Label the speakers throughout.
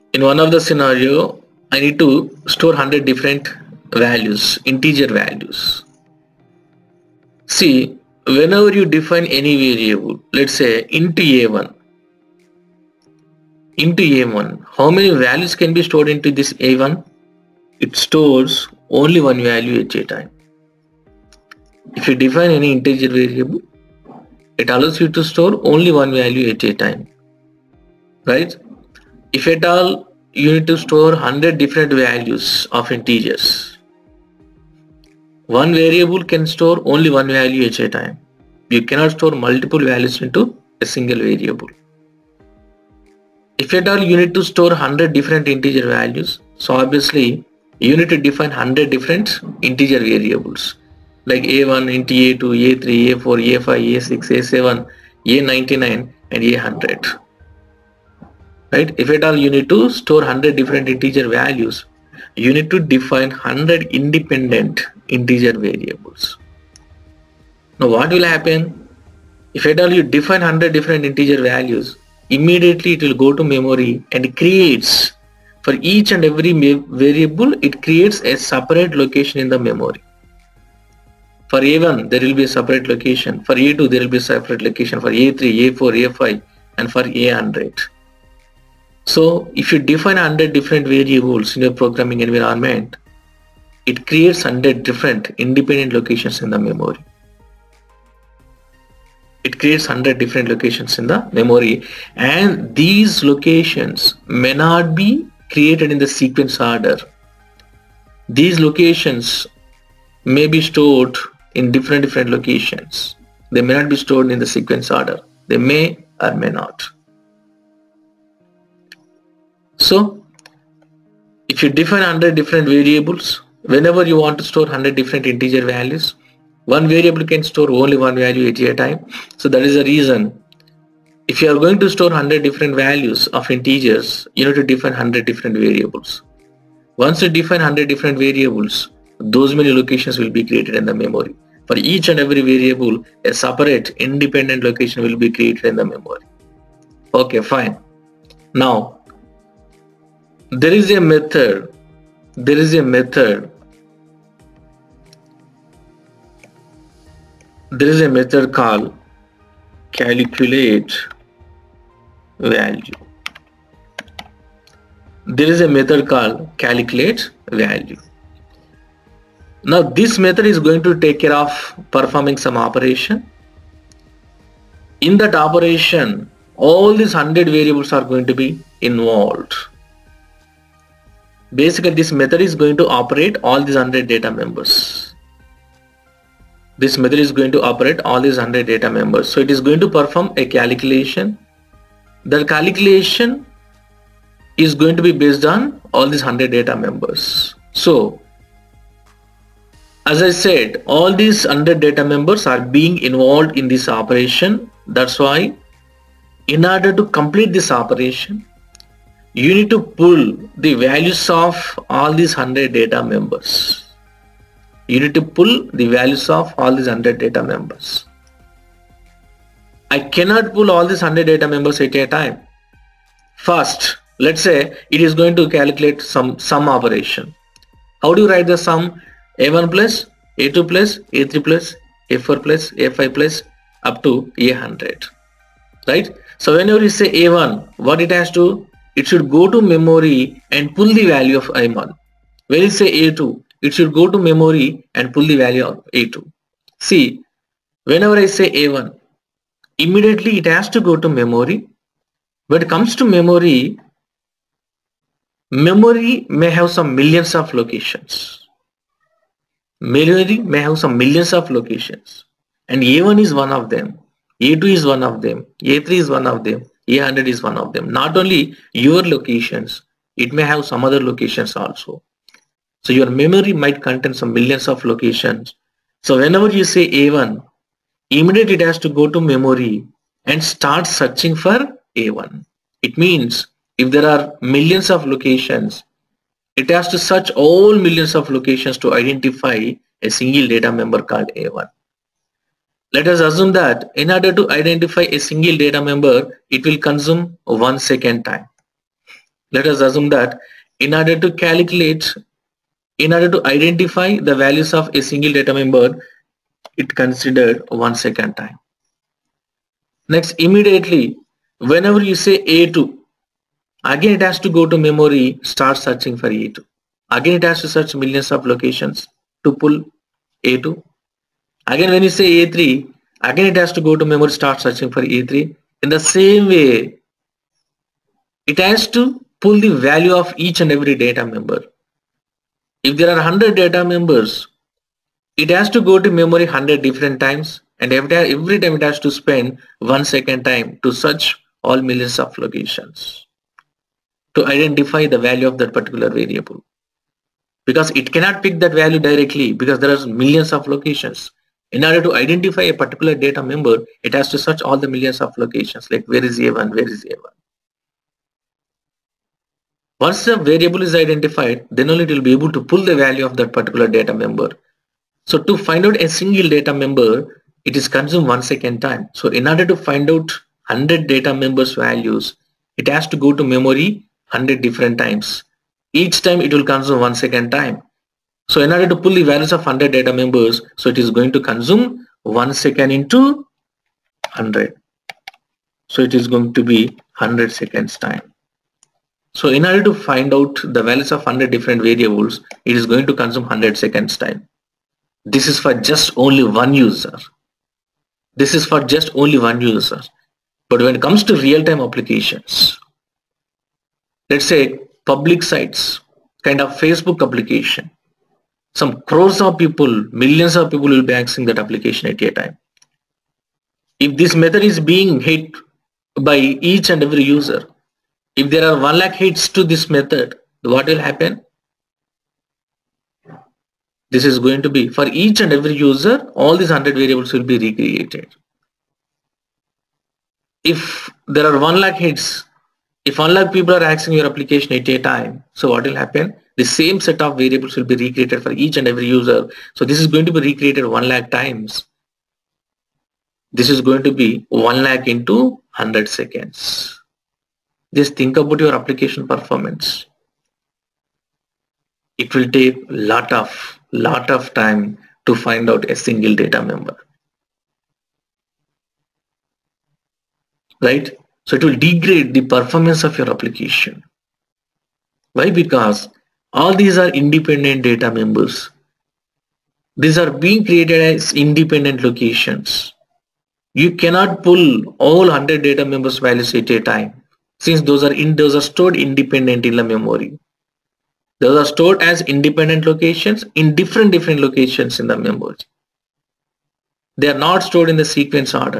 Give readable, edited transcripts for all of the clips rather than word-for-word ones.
Speaker 1: In one of the scenario, I need to store 100 different values, integer values. See, whenever you define any variable, let's say into a1, how many values can be stored into this a1? It stores only one value at a time. If you define any integer variable, it allows you to store only one value at a time, right? If at all you need to store 100 different values of integers, one variable can store only one value at a time. You cannot store multiple values into a single variable. If at all you need to store 100 different integer values, so obviously you need to define 100 different integer variables like a1 into a2, a3, a4, a5, a6, a7, a99 and a100. Right? If at all you need to store 100 different integer values, you need to define 100 independent integer variables. Now what will happen? If at all you define 100 different integer values, immediately it will go to memory and creates, for each and every variable, it creates a separate location in the memory. For a1 there will be a separate location, for a2 there will be a separate location, for a3, a4, a5 and for a100. So if you define 100 different variables in your programming environment, it creates 100 different independent locations in the memory. It creates 100 different locations in the memory, and these locations may not be created in the sequence order. These locations may be stored in different locations. They may not be stored in the sequence order. They may or may not. So if you define 100 different variables, whenever you want to store 100 different integer values, one variable can store only one value at a time. So that is the reason, if you are going to store 100 different values of integers, you need to define 100 different variables. Once you define 100 different variables, those many locations will be created in the memory. For each and every variable, a separate independent location will be created in the memory. Okay, fine. Now there is a method called calculate value. There is a method called calculate value. Now this method is going to take care of performing some operation. In that operation, all these 100 variables are going to be involved. Basically this method is going to operate all these 100 data members. This method is going to operate all these 100 data members. So it is going to perform a calculation. The calculation is going to be based on all these 100 data members. So as I said, all these 100 data members are being involved in this operation. That's why in order to complete this operation, you need to pull the values of all these 100 data members. You need to pull the values of all these 100 data members. I cannot pull all these 100 data members at a time. First, let's say it is going to calculate some sum operation. How do you write the sum? A1 plus, A2 plus, A3 plus, A4 plus, A5 plus up to A100. Right? So whenever you say A1, what it has to? It should go to memory and pull the value of A1. When you say A2, it should go to memory and pull the value of A2. See, whenever I say A1, immediately it has to go to memory. When it comes to memory, memory may have some millions of locations. Memory may have some millions of locations, and A1 is one of them, A2 is one of them, A3 is one of them, A100 is one of them. Not only your locations, it may have some other locations also. So your memory might contain some millions of locations. So whenever you say A1, immediately it has to go to memory and start searching for A1. It means if there are millions of locations, it has to search all millions of locations to identify a single data member called A1. Let us assume that in order to identify a single data member, it will consume 1 second time. Let us assume that in order to identify the values of a single data member, it considered 1 second time. Next, immediately, whenever you say A2, again it has to go to memory, start searching for A2. Again it has to search millions of locations to pull A2. Again when you say A3, again it has to go to memory, start searching for A3. In the same way, it has to pull the value of each and every data member. If there are 100 data members, it has to go to memory 100 different times, and every time it has to spend 1 second time to search all millions of locations to identify the value of that particular variable. Because it cannot pick that value directly because there are millions of locations. In order to identify a particular data member, it has to search all the millions of locations, like where is A1, where is A1. Once the variable is identified, then only it will be able to pull the value of that particular data member. So to find out a single data member, it is consumed 1 second time. So in order to find out 100 data members values, it has to go to memory 100 different times. Each time it will consume 1 second time. So in order to pull the values of 100 data members, so it is going to consume 1 second into 100. So it is going to be 100 seconds time. So in order to find out the values of 100 different variables, it is going to consume 100 seconds time. This is for just only one user. This is for just only one user. But when it comes to real-time applications, let's say public sites, kind of Facebook application, some crores of people, millions of people will be accessing that application at a time. If this method is being hit by each and every user, if there are 1 lakh hits to this method, what will happen? This is going to be for each and every user, all these 100 variables will be recreated. If there are 1 lakh hits, if 1 lakh people are accessing your application at a time, so what will happen? The same set of variables will be recreated for each and every user. So this is going to be recreated 1 lakh times. This is going to be 1 lakh into 100 seconds. Just think about your application performance. It will take lot of time to find out a single data member. Right? So it will degrade the performance of your application. Why? Because all these are independent data members. These are being created as independent locations. You cannot pull all 100 data members values at a time, since those are stored independent in the memory. Those are stored as independent locations in different locations in the memory. They are not stored in the sequence order.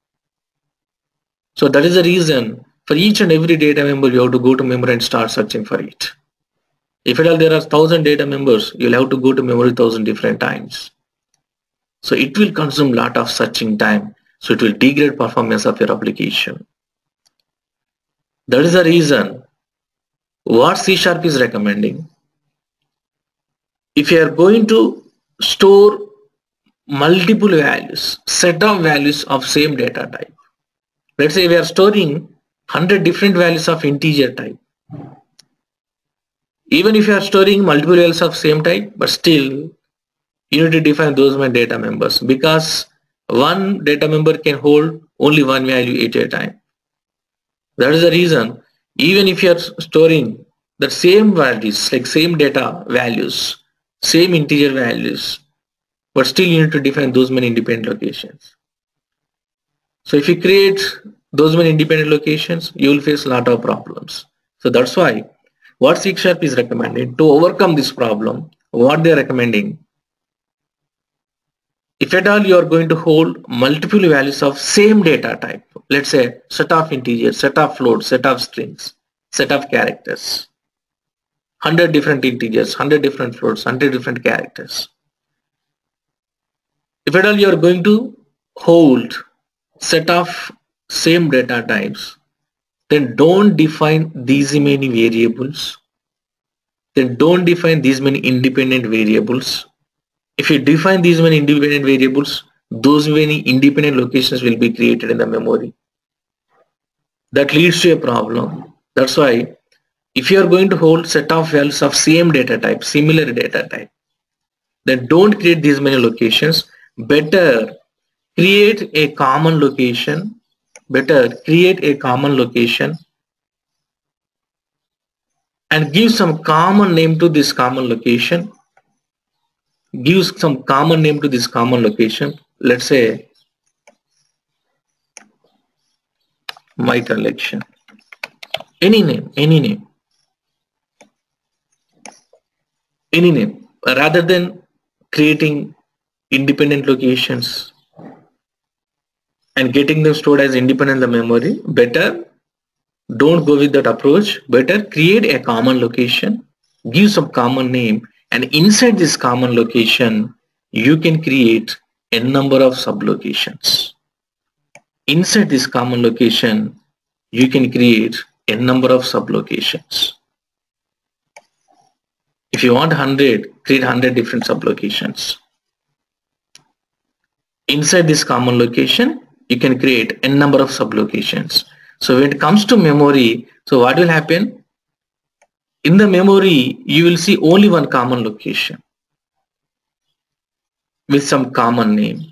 Speaker 1: So that is the reason for each and every data member you have to go to memory and start searching for it. If at all there are 1000 data members, you'll have to go to memory 1000 different times. So it will consume a lot of searching time. So it will degrade performance of your application. That is the reason what C# is recommending. If you are going to store multiple values, set of values of same data type. Let's say we are storing 100 different values of integer type. Even if you are storing multiple values of same type, but still you need to define those many data members, because one data member can hold only one value at a time. That is the reason, even if you are storing the same values, like same data values, same integer values, but still you need to define those many independent locations. So if you create those many independent locations, you will face a lot of problems. So that's why what C# is recommending to overcome this problem, what they are recommending, if at all you are going to hold multiple values of same data type, let's say set of integers, set of floats, set of strings, set of characters, 100 different integers, 100 different floats, 100 different characters. If at all you are going to hold set of same data types, then don't define these many variables. Then don't define these many independent variables. If you define these many independent variables, those many independent locations will be created in the memory. That leads to a problem. That's why If you are going to hold set of values of same data type, similar data type, then don't create these many locations. Better create a common location. Better create a common location and give some common name to this common location. Give some common name to this common location. Let's say my collection. Any name, any name. Any name. Rather than creating independent locations and getting them stored as independent in the memory, better don't go with that approach. Better create a common location, give some common name, and inside this common location you can create a number of sublocations. Inside this common location you can create a number of sublocations. If you want 100, create 100 different sublocations. Inside this common location you can create a number of sublocations. So when it comes to memory, so what will happen? In the memory, you will see only one common location with some common name.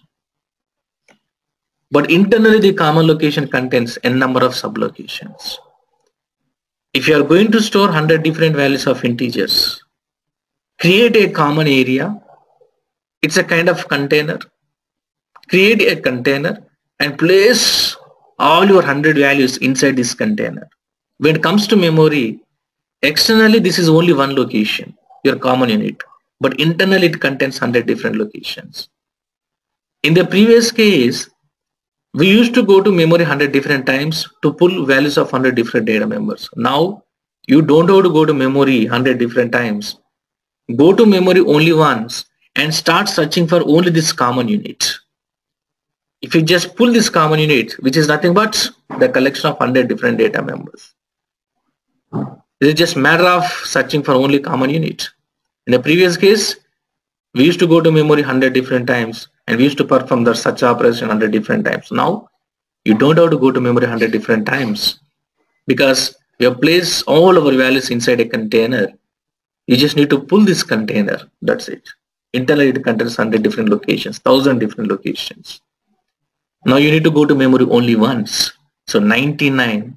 Speaker 1: But internally, the common location contains a number of sublocations. If you are going to store 100 different values of integers, create a common area. It's a kind of container. Create a container and place all your 100 values inside this container. When it comes to memory, externally this is only one location, your common unit, but internally it contains 100 different locations. In the previous case, we used to go to memory 100 different times to pull values of 100 different data members. Now you don't have to go to memory 100 different times. Go to memory only once and start searching for only this common unit. If you just pull this common unit, which is nothing but the collection of 100 different data members, it is just matter of searching for only common unit. In the previous case, we used to go to memory 100 different times and we used to perform the search operation 100 different times. Now, you don't have to go to memory 100 different times because we have placed all our values inside a container. You just need to pull this container. That's it. Internally, it contains 100 different locations, 1000 different locations. Now you need to go to memory only once. So 99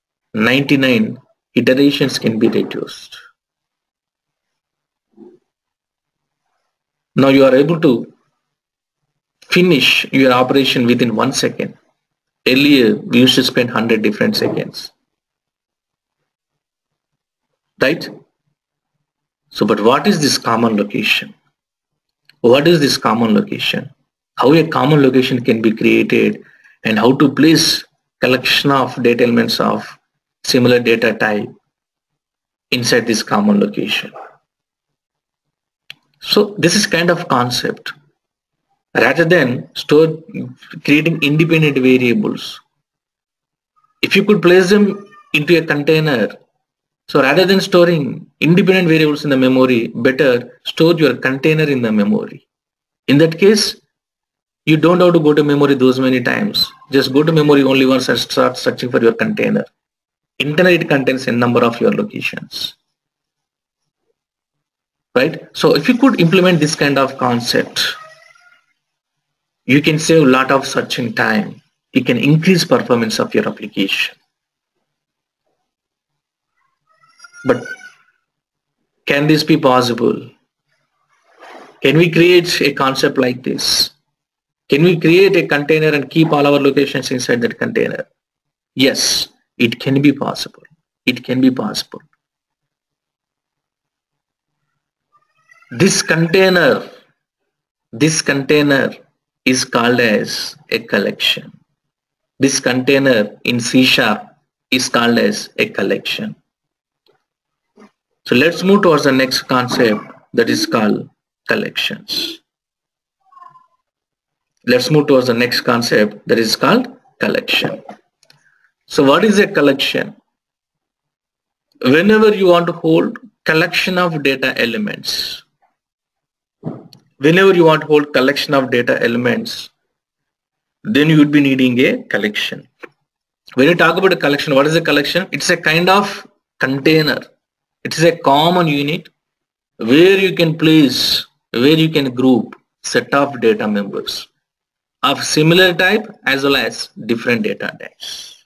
Speaker 1: iterations can be reduced. Now you are able to finish your operation within 1 second. Earlier, we used to spend 100 different seconds. Right? So, but what is this common location? What is this common location? How a common location can be created and how to place collection of data elements of similar data type inside this common location. So this is kind of concept. Rather than creating independent variables, if you could place them into a container, so rather than storing independent variables in the memory, better store your container in the memory. In that case, you don't have to go to memory those many times. Just go to memory only once and start searching for your container. Internally, it contains a number of your locations. Right? So if you could implement this kind of concept, you can save a lot of searching time. You can increase performance of your application. But can this be possible? Can we create a concept like this? Can we create a container and keep all our locations inside that container? Yes, it can be possible. It can be possible. This container is called as a collection. This container in C# is called as a collection. So let's move towards the next concept that is called collections. Let's move towards the next concept that is called collection. So what is a collection? Whenever you want to hold collection of data elements, then you would be needing a collection. When you talk about a collection, what is a collection? It's a kind of container. It is a common unit where you can place, where you can group set of data members of similar type as well as different data types.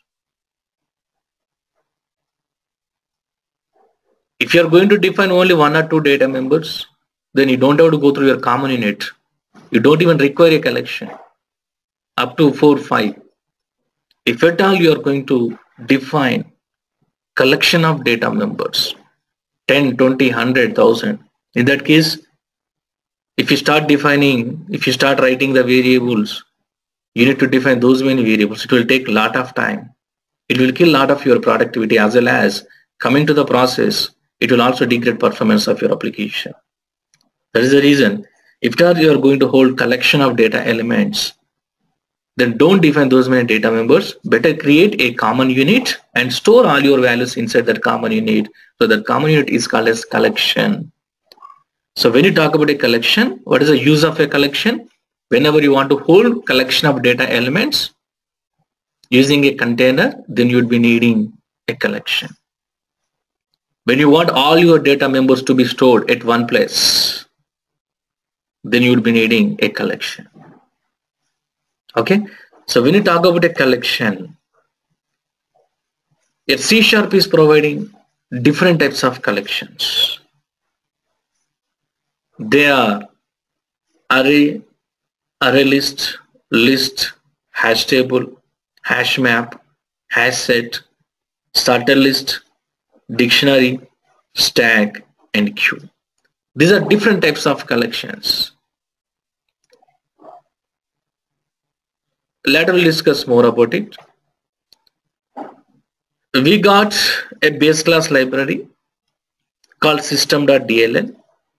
Speaker 1: If you are going to define only one or two data members, then you don't have to go through your common unit. You don't even require a collection up to 4 or 5. If at all you are going to define collection of data members 10, 20, 100,000, in that case, if you start writing the variables, you need to define those many variables. It will take a lot of time. It will kill a lot of your productivity, as well as coming to the process, it will also degrade performance of your application. That is the reason, if you are going to hold collection of data elements, then don't define those many data members. Better create a common unit and store all your values inside that common unit. So that common unit is called as collection. So when you talk about a collection, what is the use of a collection? Whenever you want to hold collection of data elements using a container, then you would be needing a collection. When you want all your data members to be stored at one place, then you would be needing a collection. Okay, so when you talk about a collection, C# is providing different types of collections. They are array, array list, list, hash table, hash map, hash set, starter list, dictionary, stack, and queue. These are different types of collections. Later we'll discuss more about it. We got a base class library called system.dll.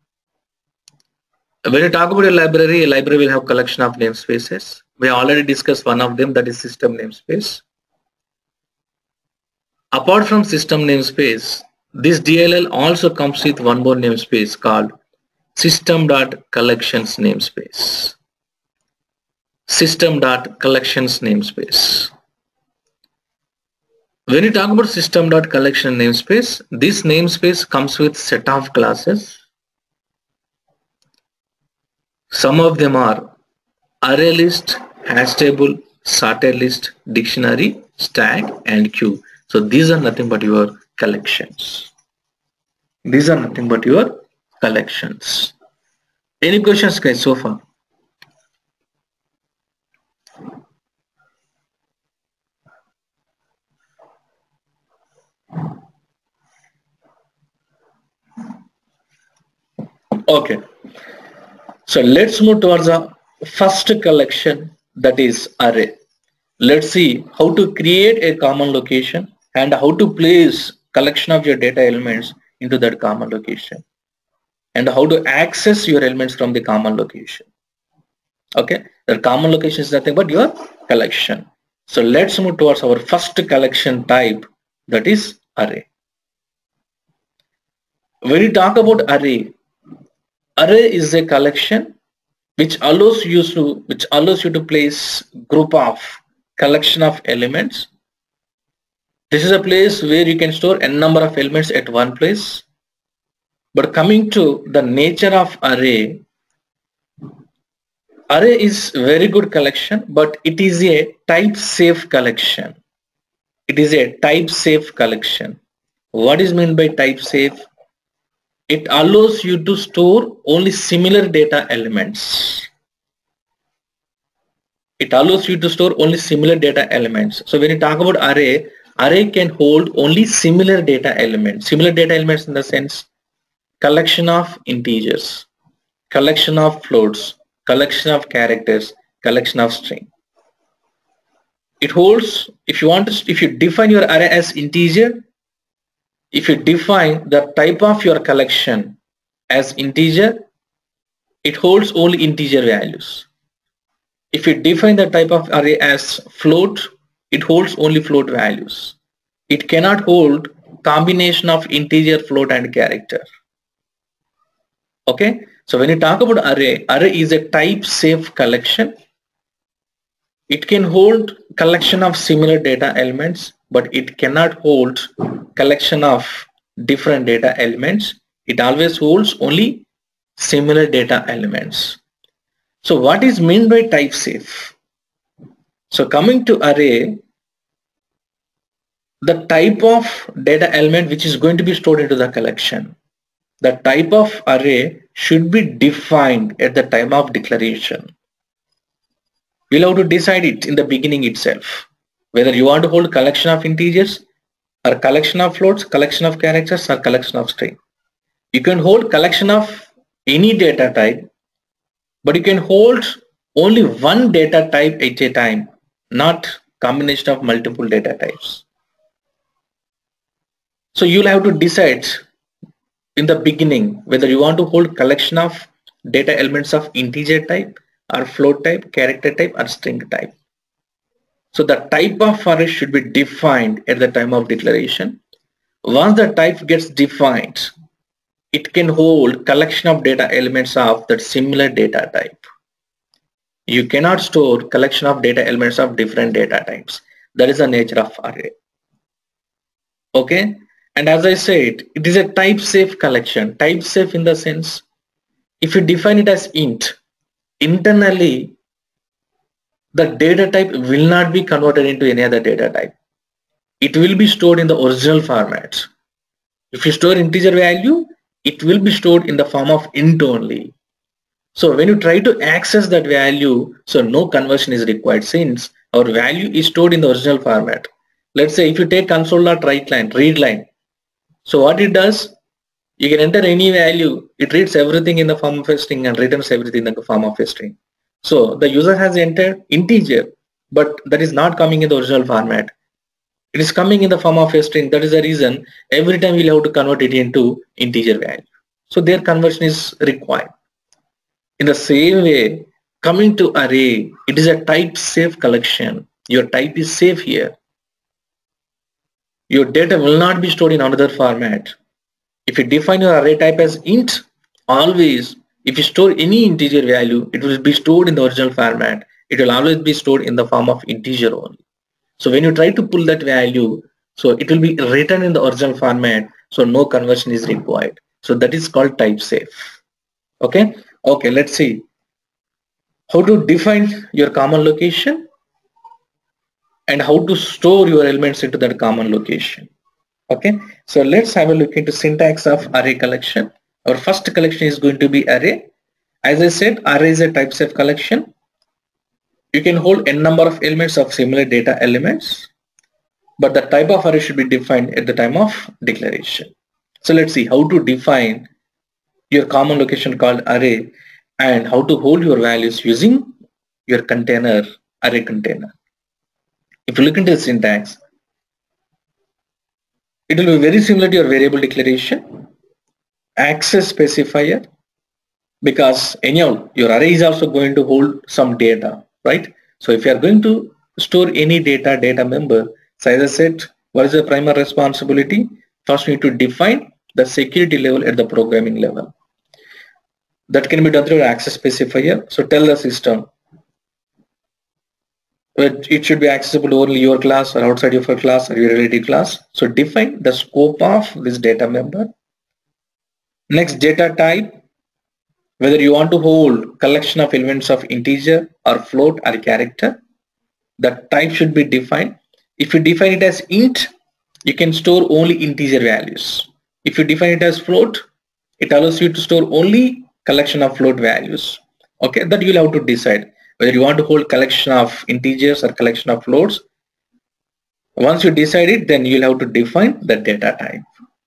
Speaker 1: When you talk about a library will have collection of namespaces. We already discussed one of them, that is system namespace. Apart from system namespace, this DLL also comes with one more namespace called system.collections namespace. System.collections namespace. When you talk about system.collection namespace, this namespace comes with set of classes. Some of them are array list, hash table, sorted list, dictionary, stack, and queue. So these are nothing but your collections. These are nothing but your collections. Any questions, guys, so far? Okay. So let's move towards the first collection, that is array. Let's see how to create a common location and how to place collection of your data elements into that common location, and how to access your elements from the common location. Okay, the common location is nothing but your collection. So let's move towards our first collection type, that is array. When you talk about array is a collection which allows you to place group of collection of elements. This is a place where you can store n number of elements at one place. But coming to the nature of array is very good collection, but it is a type safe collection. It is a type safe collection. What is meant by type safe? It allows you to store only similar data elements. It allows you to store only similar data elements. So when you talk about array can hold only similar data elements. Similar data elements in the sense collection of integers, collection of floats, collection of characters, collection of string. It holds, if you define your array as integer, if you define the type of your collection as integer, it holds only integer values. If you define the type of array as float, it holds only float values. It cannot hold combination of integer, float, and character. Okay, so when you talk about array is a type safe collection. It can hold collection of similar data elements, but it cannot hold collection of different data elements. It always holds only similar data elements. So what is meant by type safe? So coming to array, the type of data element which is going to be stored into the collection, the type of array should be defined at the time of declaration. We'll have to decide it in the beginning itself, whether you want to hold collection of integers or collection of floats, collection of characters, or collection of string. You can hold collection of any data type, but you can hold only one data type at a time, not combination of multiple data types. So you'll have to decide in the beginning whether you want to hold collection of data elements of integer type or float type, character type, or string type. So the type of array should be defined at the time of declaration. Once the type gets defined, it can hold collection of data elements of that similar data type. You cannot store collection of data elements of different data types. That is the nature of array. Okay, and as I said, it is a type safe collection. Type safe in the sense, if you define it as int, internally the data type will not be converted into any other data type. It will be stored in the original format. If you store integer value, it will be stored in the form of int only. So when you try to access that value, so no conversion is required since our value is stored in the original format. Let's say if you take console.write line, read line. So what it does, you can enter any value. It reads everything in the form of a string and returns everything in the form of a string. So the user has entered integer, but that is not coming in the original format. It is coming in the form of a string. That is the reason every time we'll have to convert it into integer value. So their conversion is required. In the same way, coming to array, it is a type safe collection. Your type is safe here. Your data will not be stored in another format. If you define your array type as int, always, if you store any integer value, it will be stored in the original format. It will always be stored in the form of integer only. So when you try to pull that value, so it will be written in the original format, so no conversion is required. So that is called type safe. Okay, let's see how to define your common location and how to store your elements into that common location. Okay, so let's have a look into syntax of array collection. Our first collection is going to be array. As I said, array is a type safe collection. You can hold n number of elements of similar data elements, but the type of array should be defined at the time of declaration. So let's see how to define your common location called array and how to hold your values using your container, array container. If you look into the syntax, it will be very similar to your variable declaration, access specifier, because anyhow your array is also going to hold some data, right? So if you are going to store any data member, so as I said, what is the primary responsibility? First we need to define the security level at the programming level. That can be done through access specifier. So tell the system it should be accessible to only your class or outside of your class or your related class. So define the scope of this data member. Next, data type, whether you want to hold collection of elements of integer or float or character, the type should be defined. If you define it as int, you can store only integer values. If you define it as float, it allows you to store only collection of float values. Okay, that you'll have to decide whether you want to hold collection of integers or collection of floats. Once you decide it, then you'll have to define the data type.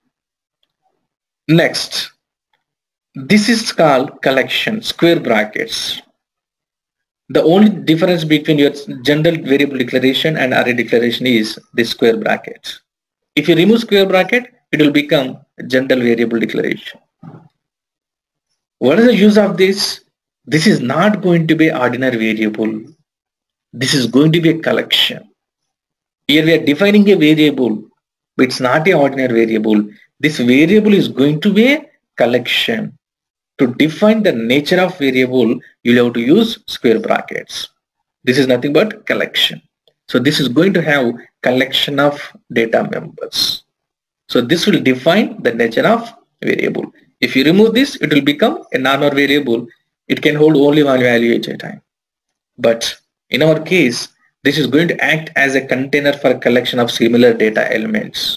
Speaker 1: Next, this is called collection, square brackets. The only difference between your general variable declaration and array declaration is the square bracket. If you remove square bracket, it will become general variable declaration. What is the use of this? This is not going to be ordinary variable. This is going to be a collection. Here we are defining a variable, but it's not an ordinary variable. This variable is going to be a collection. To define the nature of variable, you'll have to use square brackets. This is nothing but collection. So this is going to have collection of data members. So this will define the nature of variable. If you remove this, it will become a normal variable. It can hold only one value at a time. But in our case, this is going to act as a container for a collection of similar data elements.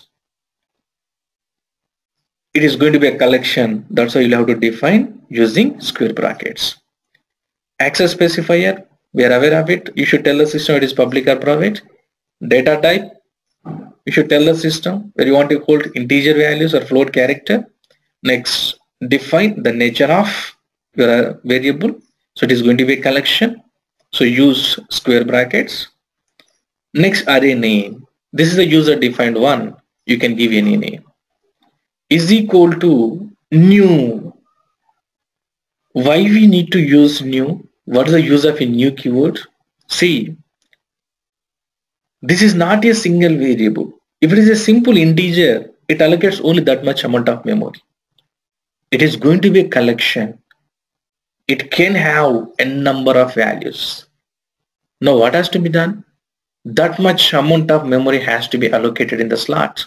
Speaker 1: It is going to be a collection. That's why you'll have to define using square brackets. Access specifier, we are aware of it. You should tell the system it is public or private. Data type, you should tell the system where you want to hold integer values or float character. Next, define the nature of your variable. So it is going to be a collection. So use square brackets. Next, array name. This is the user defined one. You can give any name. Is equal to new. Why we need to use new? What is the use of a new keyword? See, this is not a single variable. If it is a simple integer, it allocates only that much amount of memory. It is going to be a collection. It can have a number of values. Now what has to be done? That much amount of memory has to be allocated in the slot.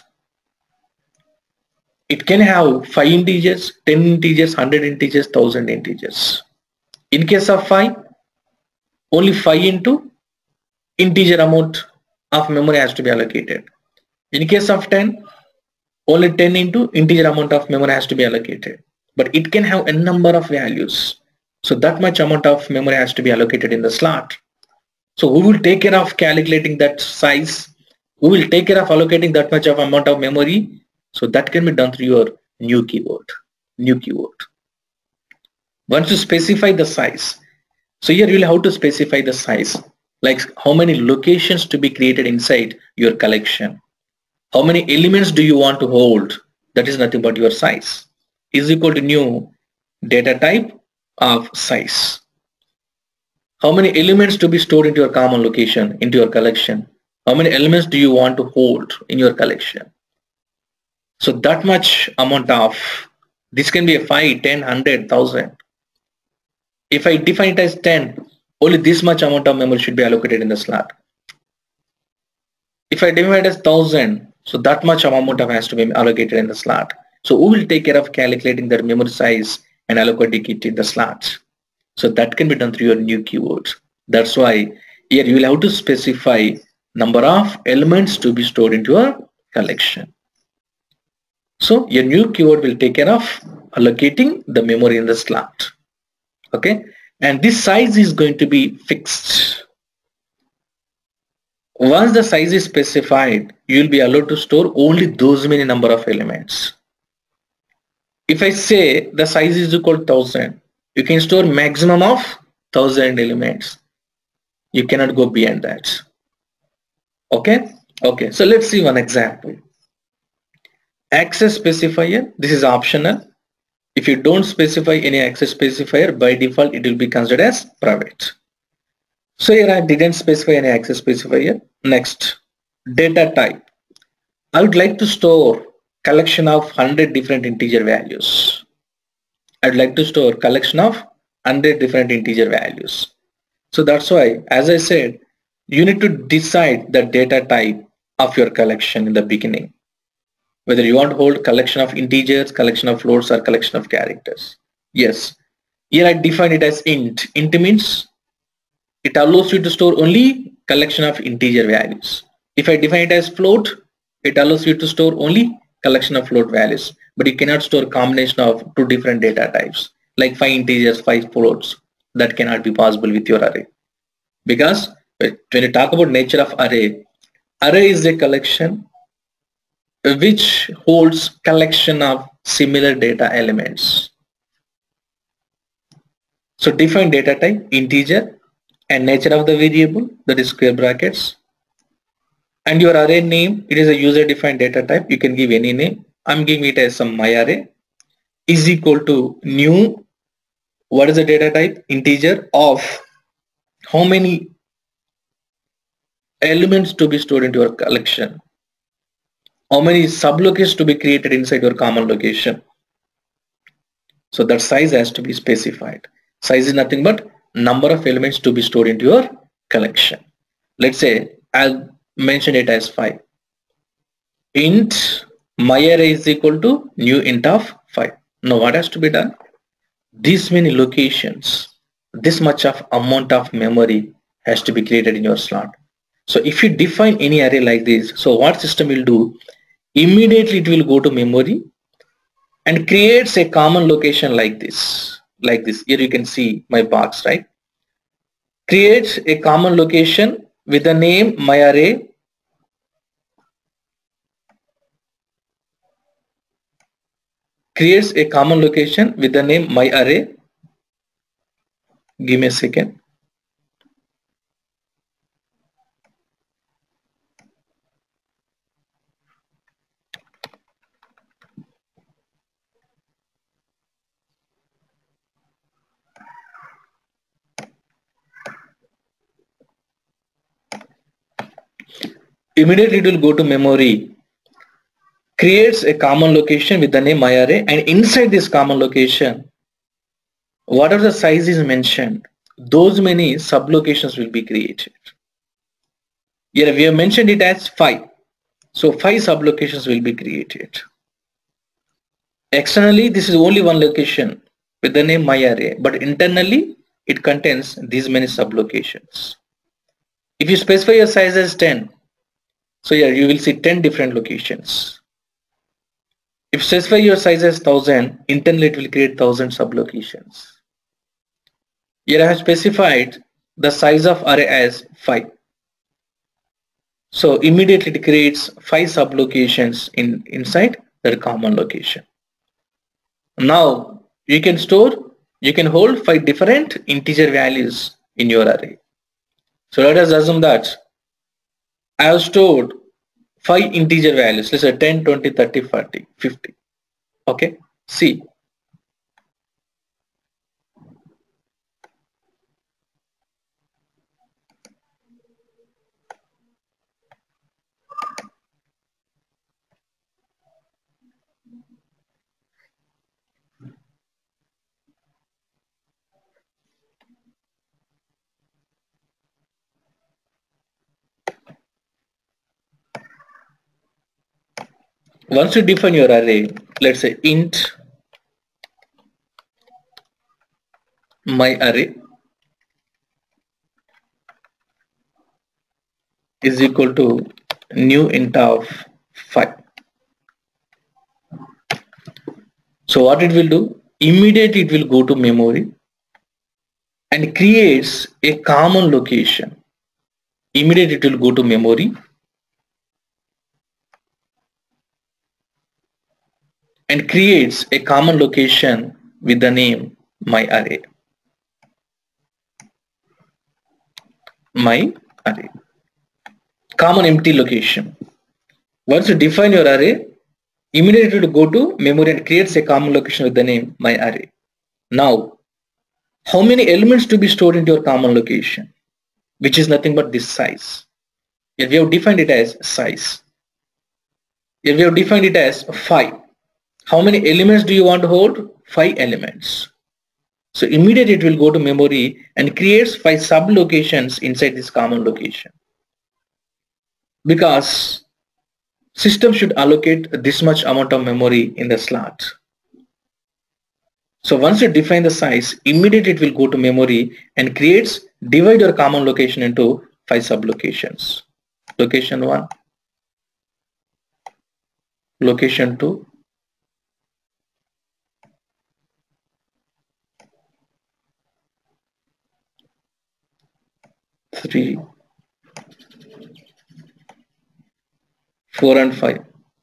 Speaker 1: It can have 5 integers, 10 integers, 100 integers, 1000 integers. In case of 5, only 5 into integer amount of memory has to be allocated. In case of 10, only 10 into integer amount of memory has to be allocated. But it can have a number of values. So that much amount of memory has to be allocated in the slot. So who will take care of calculating that size? Who will take care of allocating that much of amount of memory? So that can be done through your new keyword. New keyword. Once you specify the size, so here you will have to specify the size, like how many locations to be created inside your collection. How many elements do you want to hold? That is nothing but your size. Is equal to new data type of size. How many elements to be stored into your common location, into your collection? How many elements do you want to hold in your collection? So that much amount of, this can be a 5, 10, 100, 1000. If I define it as 10, only this much amount of memory should be allocated in the slot. If I define it as 1000, so that much amount of has to be allocated in the slot. So who will take care of calculating the memory size and allocating it in the slots? So that can be done through your new keywords. That's why here you will have to specify number of elements to be stored into your collection. So your new keyword will take care of allocating the memory in the slot. Okay, and this size is going to be fixed. Once the size is specified, you will be allowed to store only those many number of elements. If I say the size is equal to 1000, you can store maximum of 1000 elements. You cannot go beyond that. Okay, so let's see one example. Access specifier, this is optional. If you don't specify any access specifier, by default it will be considered as private. So here I didn't specify any access specifier. Next, data type. I would like to store collection of 100 different integer values. I'd like to store collection of 100 different integer values. So that's why, as I said, you need to decide the data type of your collection in the beginning. Whether you want to hold collection of integers, collection of floats, or collection of characters. Yes. Here I define it as int. Int means it allows you to store only collection of integer values. If I define it as float, it allows you to store only collection of float values. But you cannot store combination of 2 different data types, like 5 integers, 5 floats. That cannot be possible with your array. Because when you talk about nature of array is a collection which holds collection of similar data elements. So define data type, integer, and nature of the variable, that is square brackets. And your array name, it is a user defined data type. You can give any name. I'm giving it as some my array is equal to new, what is the data type? Integer of how many elements to be stored into your collection. How many sublocations to be created inside your common location. So that size has to be specified. Size is nothing but number of elements to be stored into your collection. Let's say I'll mention it as 5. Int myArray is equal to new int of 5. Now what has to be done? This many locations, this much of amount of memory has to be created in your slot. So if you define any array like this, so what system will do? Immediately it will go to memory and creates a common location like this. Here you can see my box, right? Creates a common location with the name myArray. Creates a common location with the name myArray. Give me a second. Immediately it will go to memory, creates a common location with the name myArray, and inside this common location, whatever the size is mentioned, those many sublocations will be created. Here we have mentioned it as 5. So 5 sublocations will be created. Externally, this is only one location with the name myArray, but internally it contains these many sublocations. If you specify your size as 10, so here you will see 10 different locations. If you specify your size as 1000, internally it will create 1000 sublocations. Here I have specified the size of array as 5. So immediately it creates 5 sublocations inside that common location. Now you can hold 5 different integer values in your array. So let us assume that I have stored 5 integer values. Let's say 10, 20, 30, 40, 50. Okay. See. Once you define your array, let's say int myArray is equal to new int of 5. So what it will do? Immediately it will go to memory and creates a common location. Immediately it will go to memory and creates a common location with the name myArray. myArray. Common empty location. Once you define your array, immediately to go to memory and creates a common location with the name myArray. Now, how many elements to be stored into your common location? Which is nothing but this size. Here we have defined it as size. Here we have defined it as 5. How many elements do you want to hold? 5 elements. So immediately it will go to memory and creates 5 sublocations inside this common location. Because system should allocate this much amount of memory in the slot. So once you define the size, immediately it will go to memory and divide your common location into 5 sublocations. Location 1, location 2, three, 4 and 5.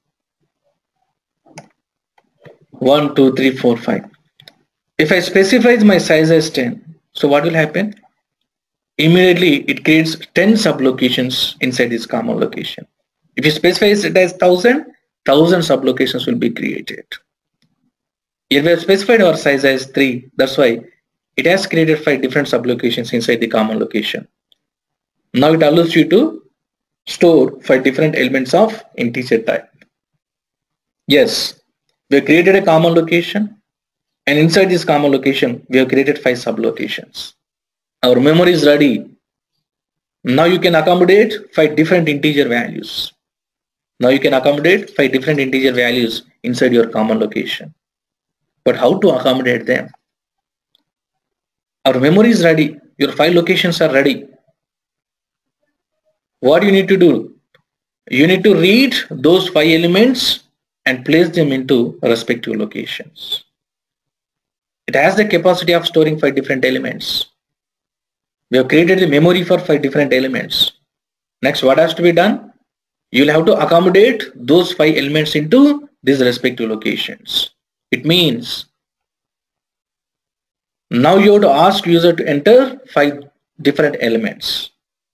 Speaker 1: 1, 2, 3, 4, 5. If I specify my size as 10, so what will happen? Immediately it creates 10 sublocations inside this common location. If you specify it as 1000, 1000 sublocations will be created. Here we have specified our size as 3. That's why it has created 5 different sublocations inside the common location. Now it allows you to store 5 different elements of integer type. Yes, we have created a common location, and inside this common location we have created 5 sublocations. Our memory is ready. Now you can accommodate 5 different integer values. Now you can accommodate 5 different integer values inside your common location. But how to accommodate them? Our memory is ready. Your 5 locations are ready. What you need to do? You need to read those 5 elements and place them into respective locations. It has the capacity of storing 5 different elements. We have created the memory for 5 different elements. Next, what has to be done? You'll have to accommodate those 5 elements into these respective locations. It means now you have to ask user to enter 5 different elements.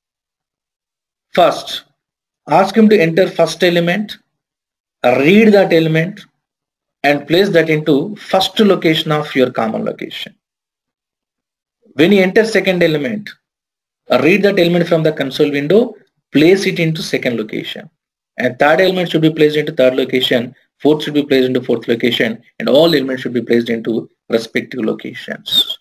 Speaker 1: First, ask him to enter first element, read that element, and place that into first location of your common location. When you enter second element, read that element from the console window, place it into second location. And third element should be placed into third location, fourth should be placed into fourth location, and all elements should be placed into respective locations.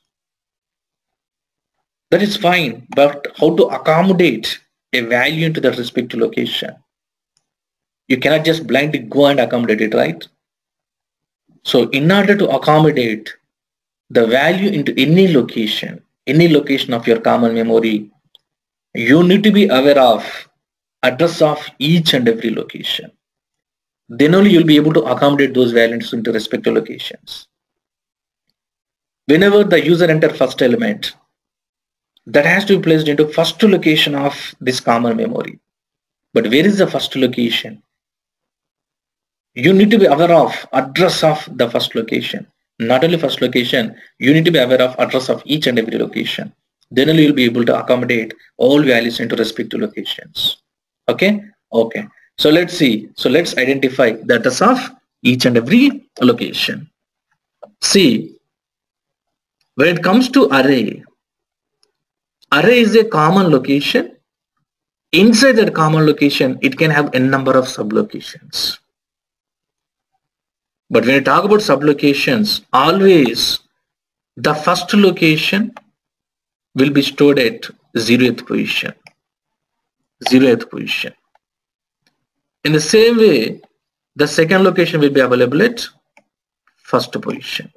Speaker 1: That is fine, but how to accommodate a value into that respective location? You cannot just blindly go and accommodate it, right? So in order to accommodate the value into any location of your common memory, you need to be aware of address of each and every location. Then only you'll be able to accommodate those values into respective locations. Whenever the user enter first element, that has to be placed into first location of this common memory. But where is the first location? You need to be aware of address of the first location. Not only first location, you need to be aware of address of each and every location. Then only you'll be able to accommodate all values into respective locations. Okay? Okay. So let's see. So let's identify the address of each and every location. See, when it comes to array is a common location. Inside that common location, it can have n number of sublocations. But when you talk about sublocations, always the first location will be stored at 0th position. 0th position. In the same way, the second location will be available at first position.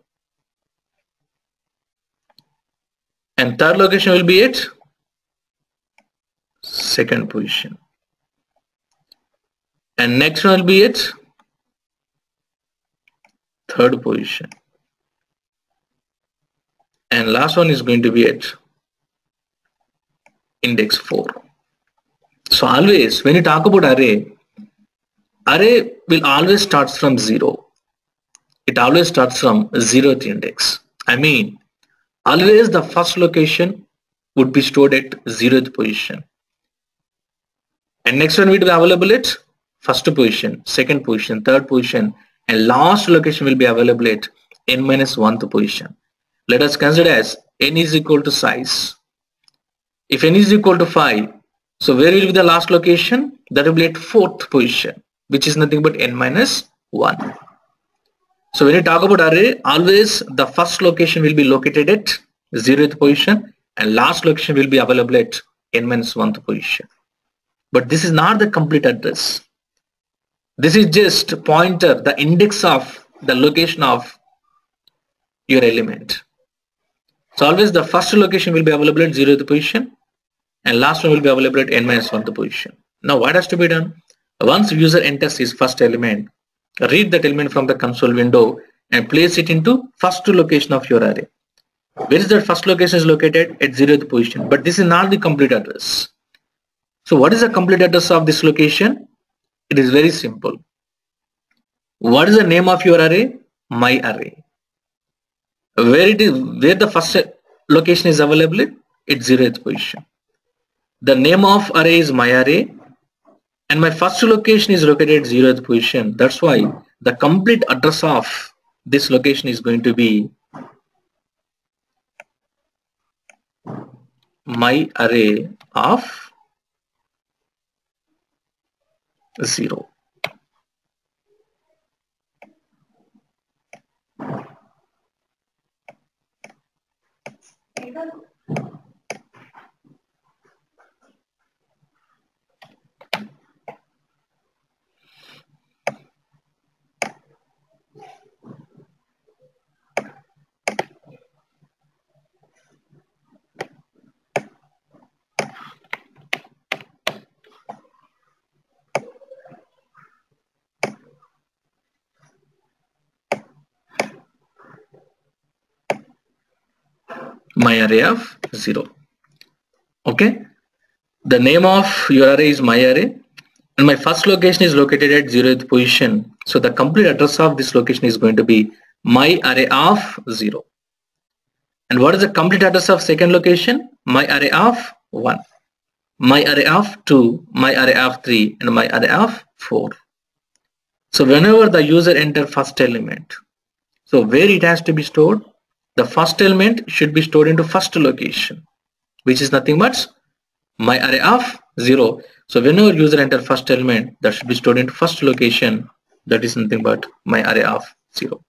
Speaker 1: And third location will be at second position. And next one will be at third position. And last one is going to be at index 4. So always when you talk about array will always starts from 0. It always starts from 0th index. I mean, always the first location would be stored at 0th position. And next one will be available at first position, second position, third position, and last location will be available at n-1th position. Let us consider as n is equal to size. If n is equal to 5, so where will be the last location? That will be at 4th position, which is nothing but n-1. So when you talk about array, always the first location will be located at 0th position and last location will be available at n-1th position. But this is not the complete address. This is just a pointer, the index of the location of your element. So always the first location will be available at 0th position and last one will be available at n-1th position. Now what has to be done? Once user enters his first element, read that element from the console window and place it into first location of your array. Where is that first location is located? At 0th position. But this is not the complete address. So what is the complete address of this location? It is very simple. What is the name of your array? My array. Where the first location is available? At 0th position. The name of array is my array and my first location is located at 0th position. That's why the complete address of this location is going to be my array of 0. myArray of 0. Okay, the name of your array is myArray, and my first location is located at 0th position. So the complete address of this location is going to be myArray of 0. And what is the complete address of second location? myArray of 1, myArray of 2, myArray of 3, and myArray of 4. So whenever the user enter first element, so where it has to be stored? The first element should be stored into first location, which is nothing but myArray of 0. So whenever user enter first element, that should be stored into first location, that is nothing but myArray of 0.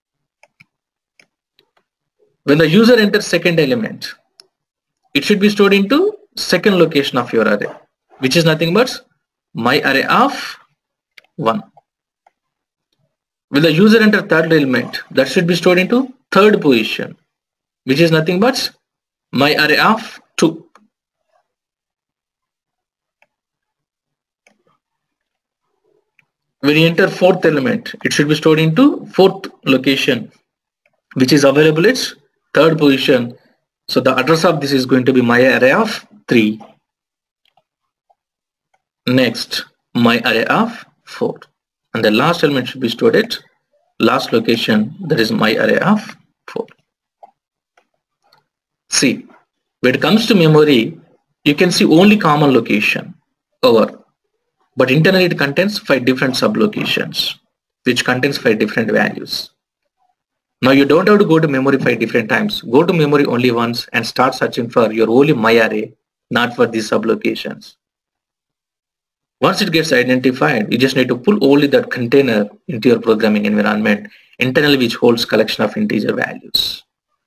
Speaker 1: When the user enters second element, it should be stored into second location of your array, which is nothing but myArray of 1. When the user enter third element, that should be stored into third position, which is nothing but myArray of 2. When you enter fourth element, it should be stored into fourth location, which is available at third position. So the address of this is going to be myArray of 3. Next, myArray of 4. And the last element should be stored at last location, that is myArray of 4. See, when it comes to memory, you can see only common location over, but internally it contains 5 different sublocations, which contains 5 different values. Now you don't have to go to memory 5 different times. Go to memory only once and start searching for your only myArray, not for these sublocations. Once it gets identified, you just need to pull only that container into your programming environment internally, which holds collection of integer values.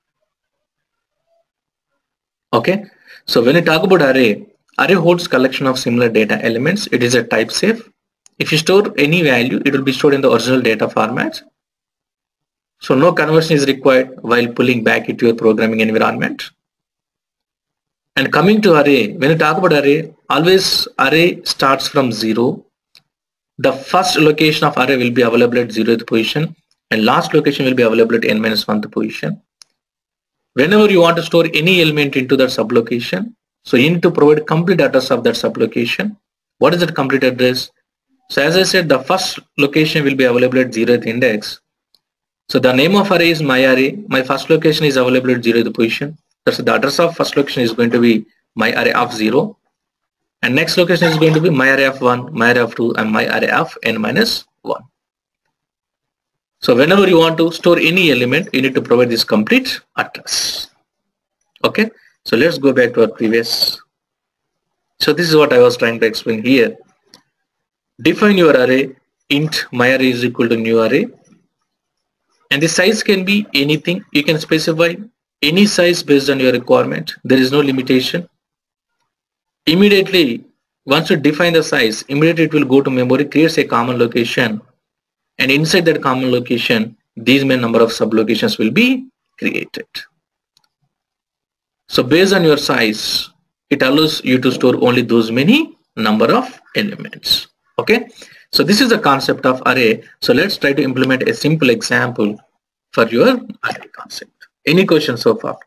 Speaker 1: Okay, so when you talk about array holds collection of similar data elements. It is a type safe. If you store any value, it will be stored in the original data format. So no conversion is required while pulling back into your programming environment. And coming to array, when you talk about array, always array starts from 0. The first location of array will be available at 0th position, and last location will be available at n-1th position. Whenever you want to store any element into that sublocation, so you need to provide complete address of that sublocation. What is that complete address? So as I said, the first location will be available at 0th index. So the name of array is myArray. My first location is available at 0th position. So the address of first location is going to be myArray of 0. And next location is going to be myArray of 1, myArray of 2, and myArray of n-1. So whenever you want to store any element, you need to provide this complete address. Okay, so let's go back to our previous. So this is what I was trying to explain here. Define your array, int myArray is equal to new array. And the size can be anything. You can specify any size based on your requirement. There is no limitation. Immediately, once you define the size, immediately it will go to memory, creates a common location. And inside that common location, these many number of sublocations will be created. So based on your size, it allows you to store only those many number of elements. Okay, so this is the concept of array. So let's try to implement a simple example for your array concept. Any questions so far?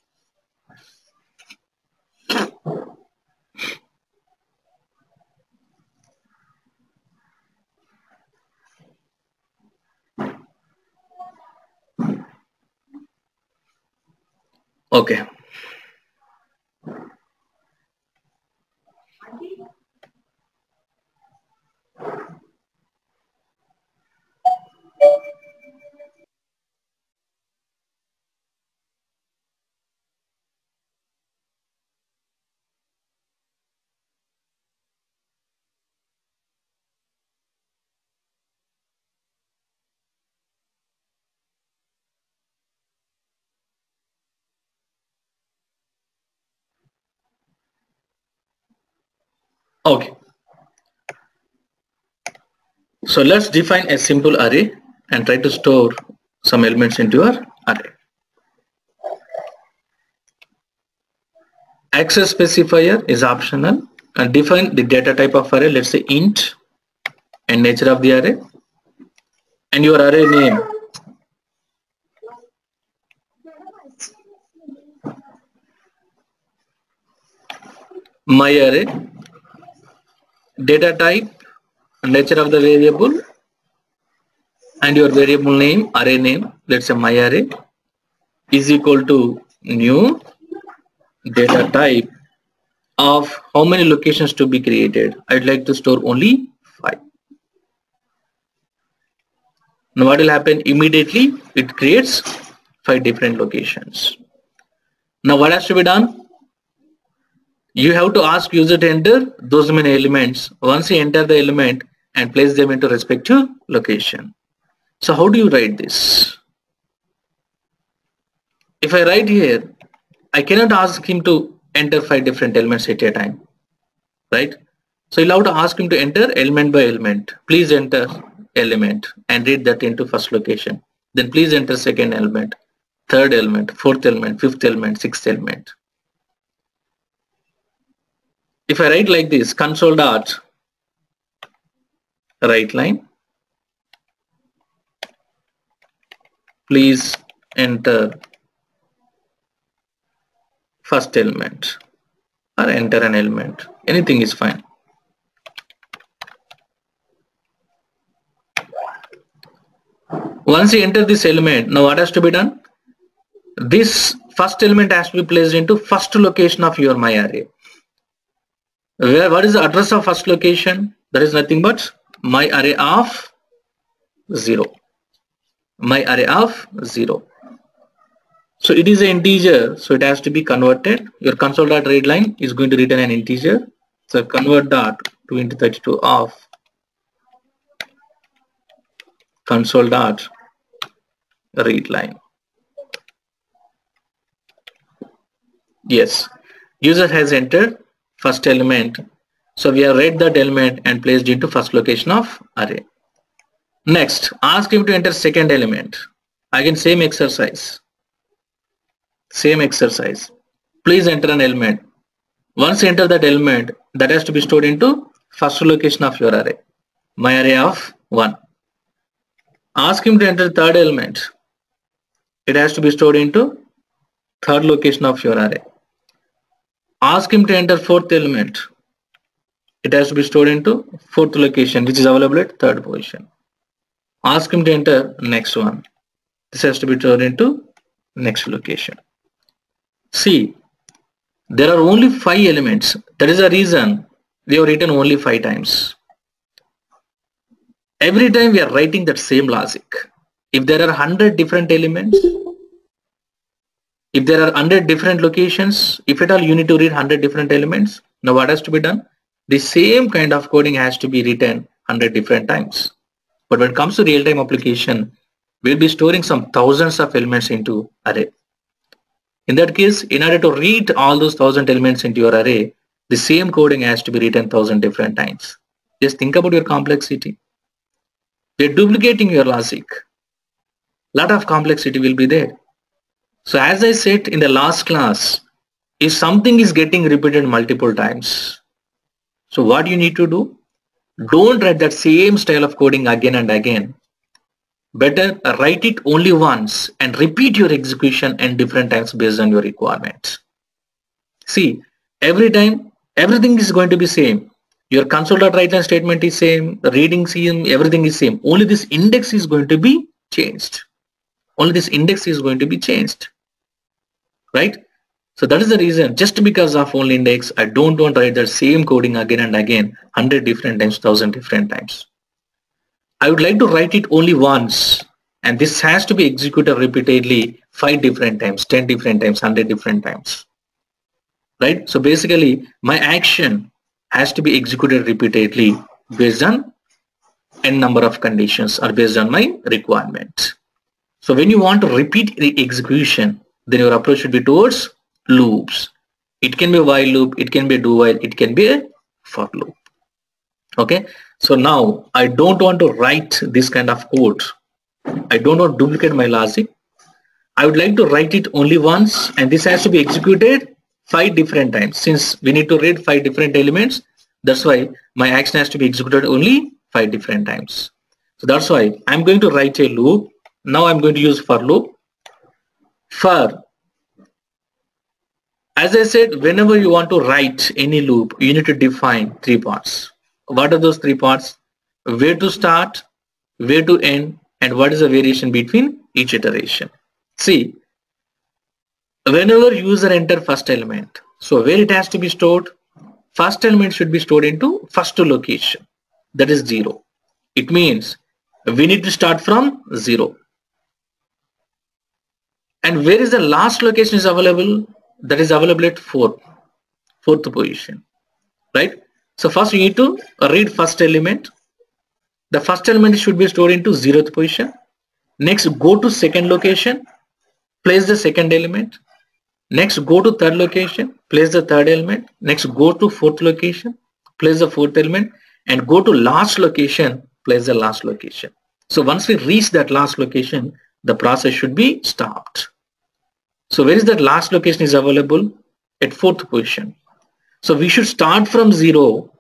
Speaker 1: Okay. Okay. So let's define a simple array and try to store some elements into your array. Access specifier is optional, and define the data type of array. Let's say int and nature of the array, and your array name. my array, data type, nature of the variable, and your variable name, array name, let's say my array is equal to new data type of how many locations to be created. I'd like to store only 5. Now what will happen? Immediately it creates 5 different locations. Now what has to be done? You have to ask user to enter those many elements. Once you enter the element and place them into respective location. So how do you write this? If I write here, I cannot ask him to enter 5 different elements at a time, right? So you'll have to ask him to enter element by element. Please enter element and read that into first location. Then please enter second element, third element, fourth element, fifth element, sixth element. If I write like this, console dot write line, please enter first element or enter an element, anything is fine. Once you enter this element, now what has to be done? This first element has to be placed into first location of your my array. What is the address of first location? That is nothing but my array of 0. My array of 0. So it is an integer, so it has to be converted. Your console.readline is going to return an integer. So convert that 2 into 32 of console.readline. Yes, user has entered first element. So we have read that element and placed into first location of array. Next, ask him to enter second element. Again, same exercise. Same exercise. Please enter an element. Once you enter that element, that has to be stored into first location of your array. My array of 1. Ask him to enter third element. It has to be stored into third location of your array. Ask him to enter fourth element. It has to be stored into fourth location, which is available at third position. Ask him to enter next one. This has to be stored into next location. See, there are only 5 elements. That is the reason we have written only 5 times. Every time we are writing that same logic. If there are 100 different elements, if there are 100 different locations, if at all you need to read 100 different elements, now what has to be done? The same kind of coding has to be written 100 different times. But when it comes to real-time application, we'll be storing some thousands of elements into array. In that case, in order to read all those 1000 elements into your array, the same coding has to be written 1000 different times. Just think about your complexity. You're duplicating your logic. Lot of complexity will be there. So as I said in the last class, if something is getting repeated multiple times, so what you need to do? Don't write that same style of coding again and again. Better write it only once and repeat your execution and different times based on your requirements. See, every time everything is going to be same. Your console.writeline statement is same, the reading same, everything is same. Only this index is going to be changed. Only this index is going to be changed. Right? So that is the reason, just because of only index, I don't want to write the same coding again and again, 100 different times, 1000 different times. I would like to write it only once, and this has to be executed repeatedly 5 different times, 10 different times, 100 different times. Right? So basically, my action has to be executed repeatedly based on n number of conditions or based on my requirements. So when you want to repeat the execution, then your approach should be towards loops. It can be a while loop, it can be a do while, it can be a for loop. Okay, so now I don't want to write this kind of code. I don't want to duplicate my logic. I would like to write it only once, and this has to be executed 5 different times. Since we need to read 5 different elements, that's why my action has to be executed only 5 different times. So that's why I'm going to write a loop. Now I'm going to use for loop. For As I said, whenever you want to write any loop, you need to define three parts. What are those three parts? Where to start, where to end, and what is the variation between each iteration. See, whenever user enter first element, so where it has to be stored, first element should be stored into first location, that is 0. It means we need to start from 0. And where is the last location is available? That is available at fourth position, right? So first you need to read first element. The first element should be stored into 0th position. Next, go to second location, place the second element. Next, go to third location, place the third element. Next, go to fourth location, place the fourth element, and go to last location, place the last location. So once we reach that last location, the process should be stopped. So where is that last location is available? At fourth position. So we should start from 0.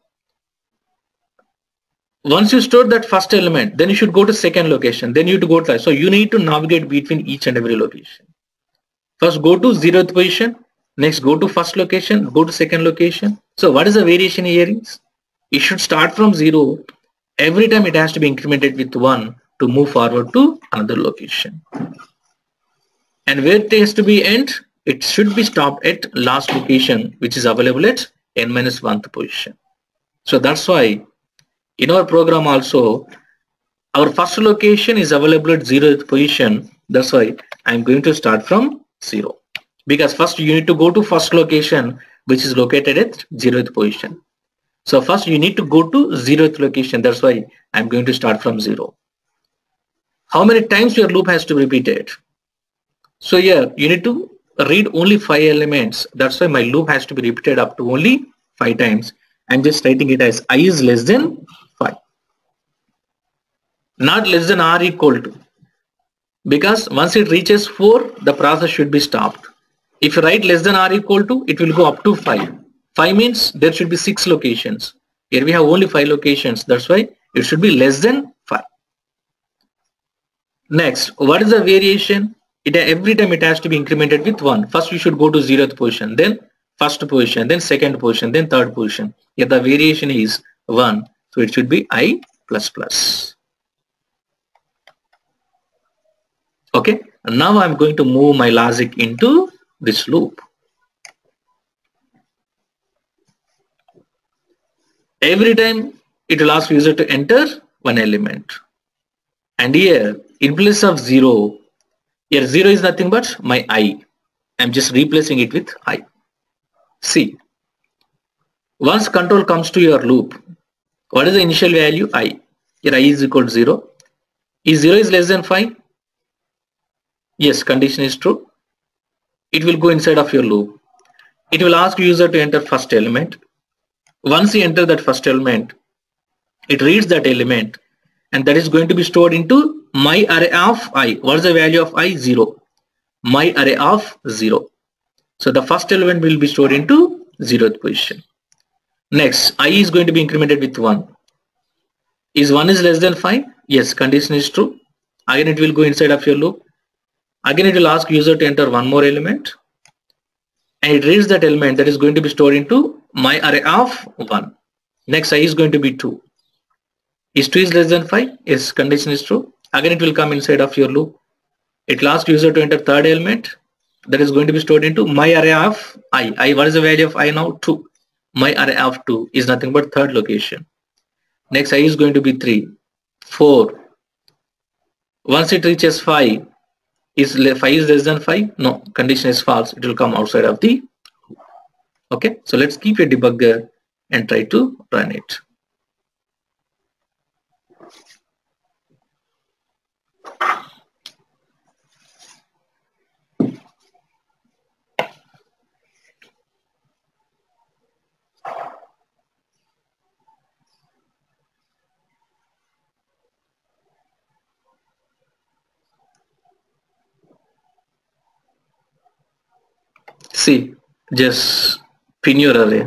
Speaker 1: Once you store that first element, then you should go to second location. Then you need to go to, so you need to navigate between each and every location. First go to 0th position. Next go to first location, go to second location. So what is the variation here is? It should start from 0. Every time it has to be incremented with 1 to move forward to another location. And where it has to be end, it should be stopped at last location, which is available at n-1th position. So that's why in our program also, our first location is available at 0th position. That's why I'm going to start from 0. Because first you need to go to first location, which is located at 0th position. So first you need to go to 0th location. That's why I'm going to start from 0. How many times your loop has to be repeated? So here you need to read only 5 elements. That's why my loop has to be repeated up to only 5 times. I'm just writing it as I is less than 5. Not less than or equal to. Because once it reaches 4, the process should be stopped. If you write less than or equal to, it will go up to 5. 5 means there should be 6 locations. Here we have only 5 locations. That's why it should be less than 5. Next, what is the variation? Every time it has to be incremented with 1. First we should go to 0th position, then first position, then second position, then third position. Here the variation is 1. So it should be I++. Okay, now I'm going to move my logic into this loop. Every time it will ask user to enter one element. And here in place of 0, here 0 is nothing but my I. I'm just replacing it with I. See, once control comes to your loop, what is the initial value? I. Here I is equal to 0. Is 0 is less than 5? Yes, condition is true. It will go inside of your loop. It will ask user to enter first element. Once you enter that first element, it reads that element, and that is going to be stored into my array of I. What is the value of I? 0. My array of 0. So the first element will be stored into 0th position. Next, I is going to be incremented with 1. Is 1 is less than 5? Yes, condition is true. Again it will go inside of your loop. Again it will ask user to enter one more element. And it reads that element that is going to be stored into my array of 1. Next, I is going to be 2. Is 2 is less than 5? Yes, condition is true. Again it will come inside of your loop. It will ask user to enter third element that is going to be stored into my array of I. What is the value of I now? 2. My array of 2 is nothing but third location. Next, I is going to be 3, 4. Once it reaches 5, is 5 is less than 5? No, condition is false. It will come outside of the loop. Okay, so let's keep a debugger and try to run it. See, just pin your array.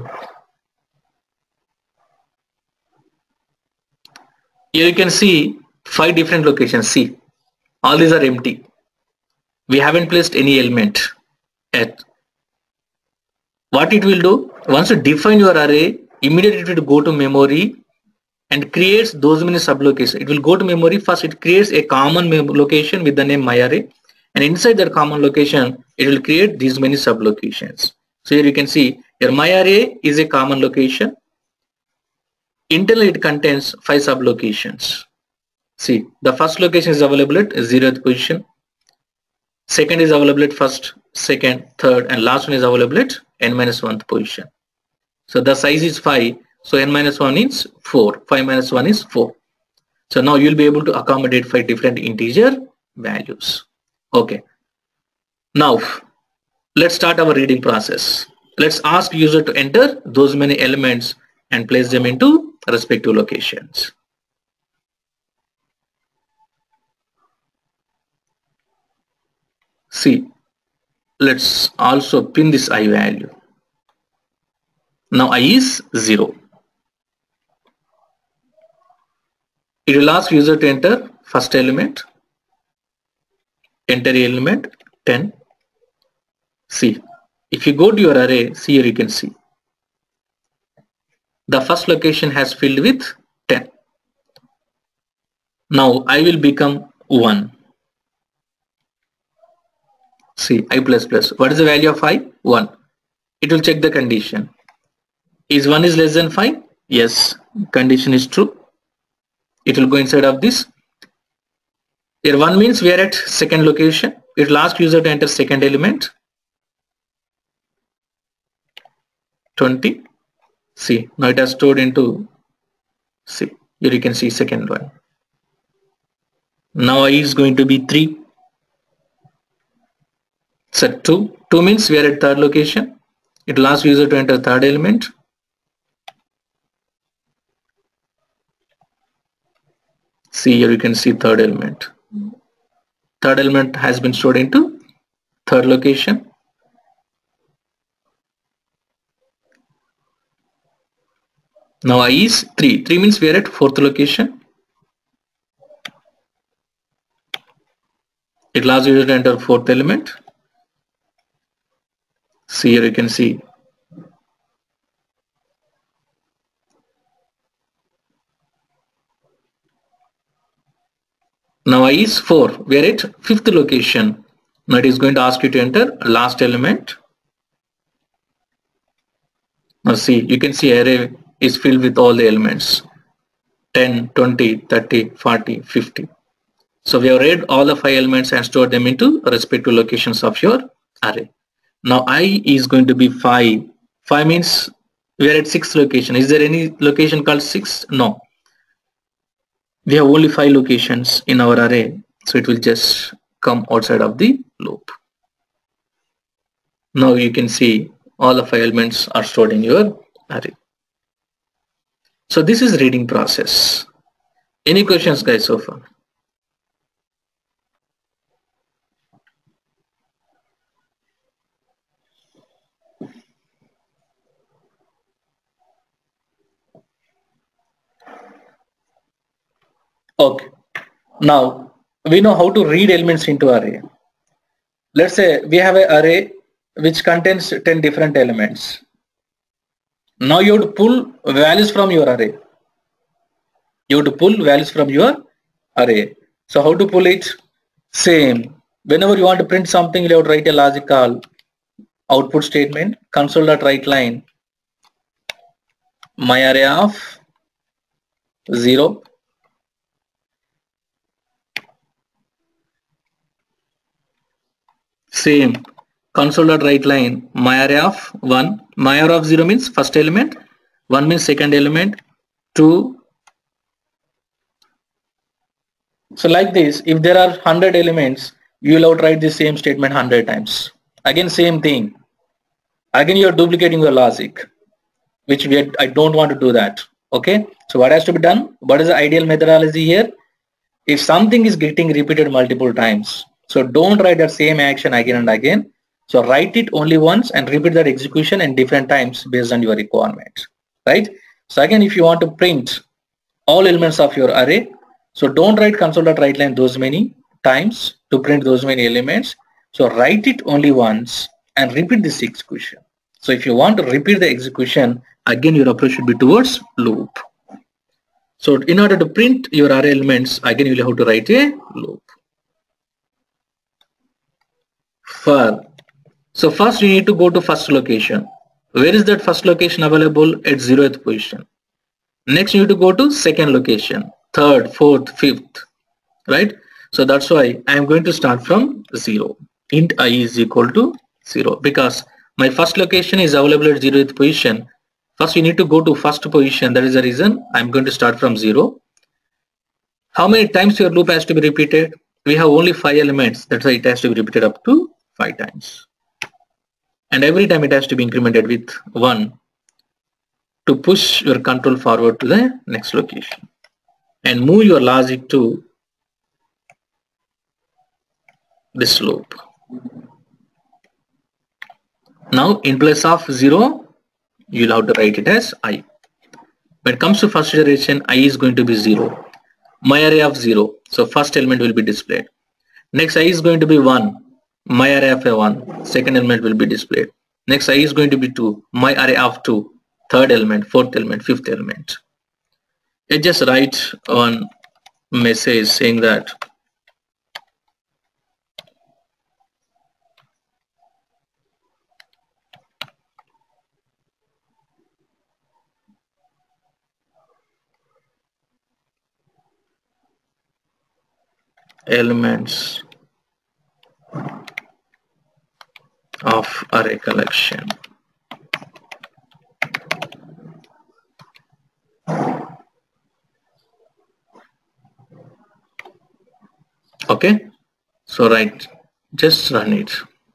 Speaker 1: Here you can see 5 different locations. See, all these are empty. We haven't placed any element yet. What it will do, once you define your array, immediately it will go to memory and creates those many sublocations. It will go to memory first. It creates a common location with the name myArray, and inside that common location, it will create these many sublocations. So here you can see your myArray is a common location. Internally, it contains 5 sublocations. See, the first location is available at 0th position. Second is available at first, second, third, and last one is available at n-1th position. So the size is 5. So n-1 is 4. 5 minus 1 is 4. So now you'll be able to accommodate 5 different integer values. Okay. Now let's start our reading process. Let's ask user to enter those many elements and place them into respective locations. See, let's also pin this I value. Now I is 0. It will ask user to enter first element, enter element 10. See, if you go to your array, see here you can see the first location has filled with 10. Now I will become 1. See, I plus plus. What is the value of I? 1. It will check the condition. Is 1 is less than 5? Yes, condition is true. It will go inside of this. Here 1 means we are at second location. It will ask user to enter second element. 20. See, now it has stored into, see, here you can see second one. Now I is going to be 3. Set 2. 2 means we are at third location. It will ask user to enter third element. See, here you can see third element. Third element has been stored into third location. Now I is 3. 3 means we are at fourth location. It allows user to enter fourth element. See, here you can see. Now I is 4. We are at fifth location. Now it is going to ask you to enter last element. Now see, you can see array is filled with all the elements 10, 20, 30, 40, 50. So we have read all the 5 elements and stored them into respective locations of your array. Now I is going to be 5. 5 means we are at 6th location. Is there any location called 6? No. We have only 5 locations in our array. So it will just come outside of the loop. Now you can see all the 5 elements are stored in your array. So this is reading process. Any questions guys so far? Okay. Now we know how to read elements into array. Let's say we have an array which contains 10 different elements. Now you have to pull values from your array. You have to pull values from your array. So how to pull it? Same. Whenever you want to print something, you have to write a logic call output statement console.writeLine myArray of 0. Same. Console.writeLine myArray of 1. myArray of 0 means first element, 1 means second element, 2. So like this, if there are 100 elements, you will have to write the same statement 100 times. Again same thing. Again you are duplicating your logic, which I don't want to do that. Okay. So what has to be done? What is the ideal methodology here? If something is getting repeated multiple times, so don't write that same action again and again. So write it only once and repeat that execution in different times based on your requirement, right? So again, if you want to print all elements of your array, so don't write console.writeLine those many times to print those many elements. So write it only once and repeat this execution. So if you want to repeat the execution, again your approach should be towards loop. So in order to print your array elements, again you will have to write a loop. So first you need to go to first location. Where is that first location available? At 0th position. Next you need to go to second location, third, fourth, fifth, right? So that's why I am going to start from 0. Int I is equal to 0 because my first location is available at 0th position. First we need to go to first position. That is the reason I am going to start from 0. How many times your loop has to be repeated? We have only 5 elements. That's why it has to be repeated up to 5 times. And every time it has to be incremented with 1 to push your control forward to the next location. And move your logic to this loop. Now in place of 0, you'll have to write it as I. When it comes to first iteration, I is going to be 0. My array of 0. So first element will be displayed. Next I is going to be 1. My array of 1. Second element will be displayed. Next I is going to be 2. My array of 2. Third element, fourth element, fifth element. I just write one message saying that elements of array collection. Okay, so right, just run it.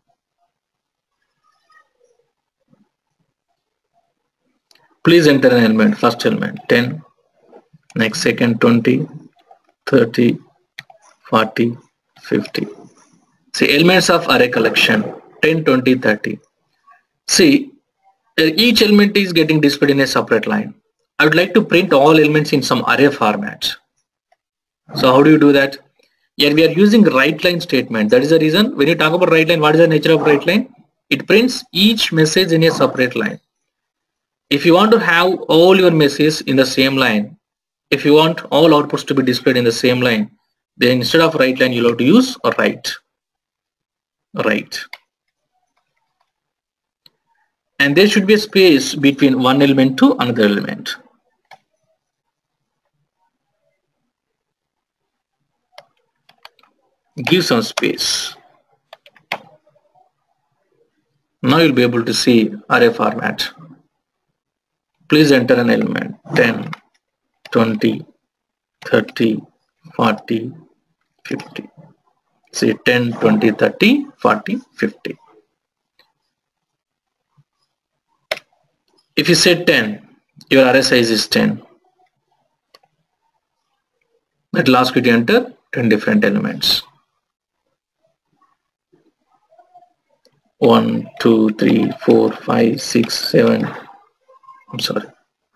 Speaker 1: Please enter an element, first element 10, next second 20, 30, 40, 50. See, elements of array collection 10, 20, 30. See, each element is getting displayed in a separate line. I would like to print all elements in some array format. So how do you do that? Here we are using write line statement. That is the reason when you talk about write line, what is the nature of write line? It prints each message in a separate line. If you want to have all your messages in the same line, if you want all outputs to be displayed in the same line, then instead of write line, you'll have to use a write. And there should be a space between one element to another element. Give some space. Now you'll be able to see array format. Please enter an element 10, 20, 30, 40, 50. See 10, 20, 30, 40, 50. If you say 10, your array size is 10. That will ask you to enter 10 different elements. 1, 2, 3, 4, 5, 6, 7. I'm sorry.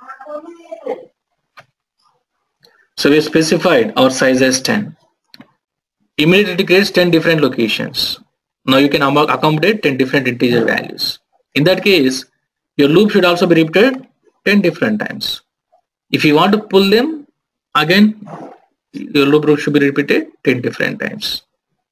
Speaker 1: So we specified our size as 10. Immediately it creates 10 different locations. Now you can accommodate 10 different integer values. In that case, your loop should also be repeated 10 different times. If you want to pull them, again, your loop should be repeated 10 different times.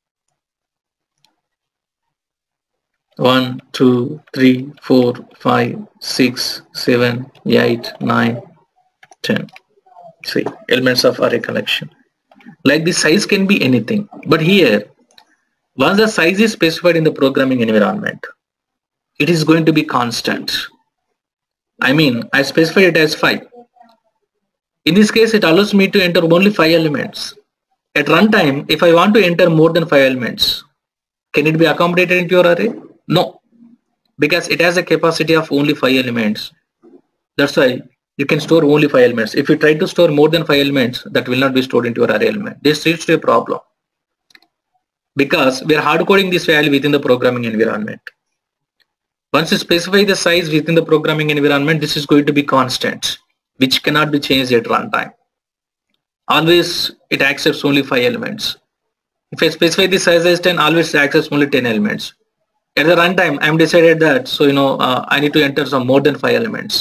Speaker 1: 1, 2, 3, 4, 5, 6, 7, 8, 9, 10. See, elements of array collection. Like the size can be anything. But here, once the size is specified in the programming environment, it is going to be constant. I mean, I specified it as 5. In this case, it allows me to enter only 5 elements. At runtime, if I want to enter more than 5 elements, can it be accommodated into your array? No, because it has a capacity of only 5 elements. That's why you can store only 5 elements. If you try to store more than 5 elements, that will not be stored into your array element. This leads to a problem because we are hard coding this value within the programming environment. Once you specify the size within the programming environment, this is going to be constant, which cannot be changed at runtime. Always it accepts only 5 elements. If I specify the size as 10, always it accepts only 10 elements. At the runtime, I'm decided that, so I need to enter some more than 5 elements.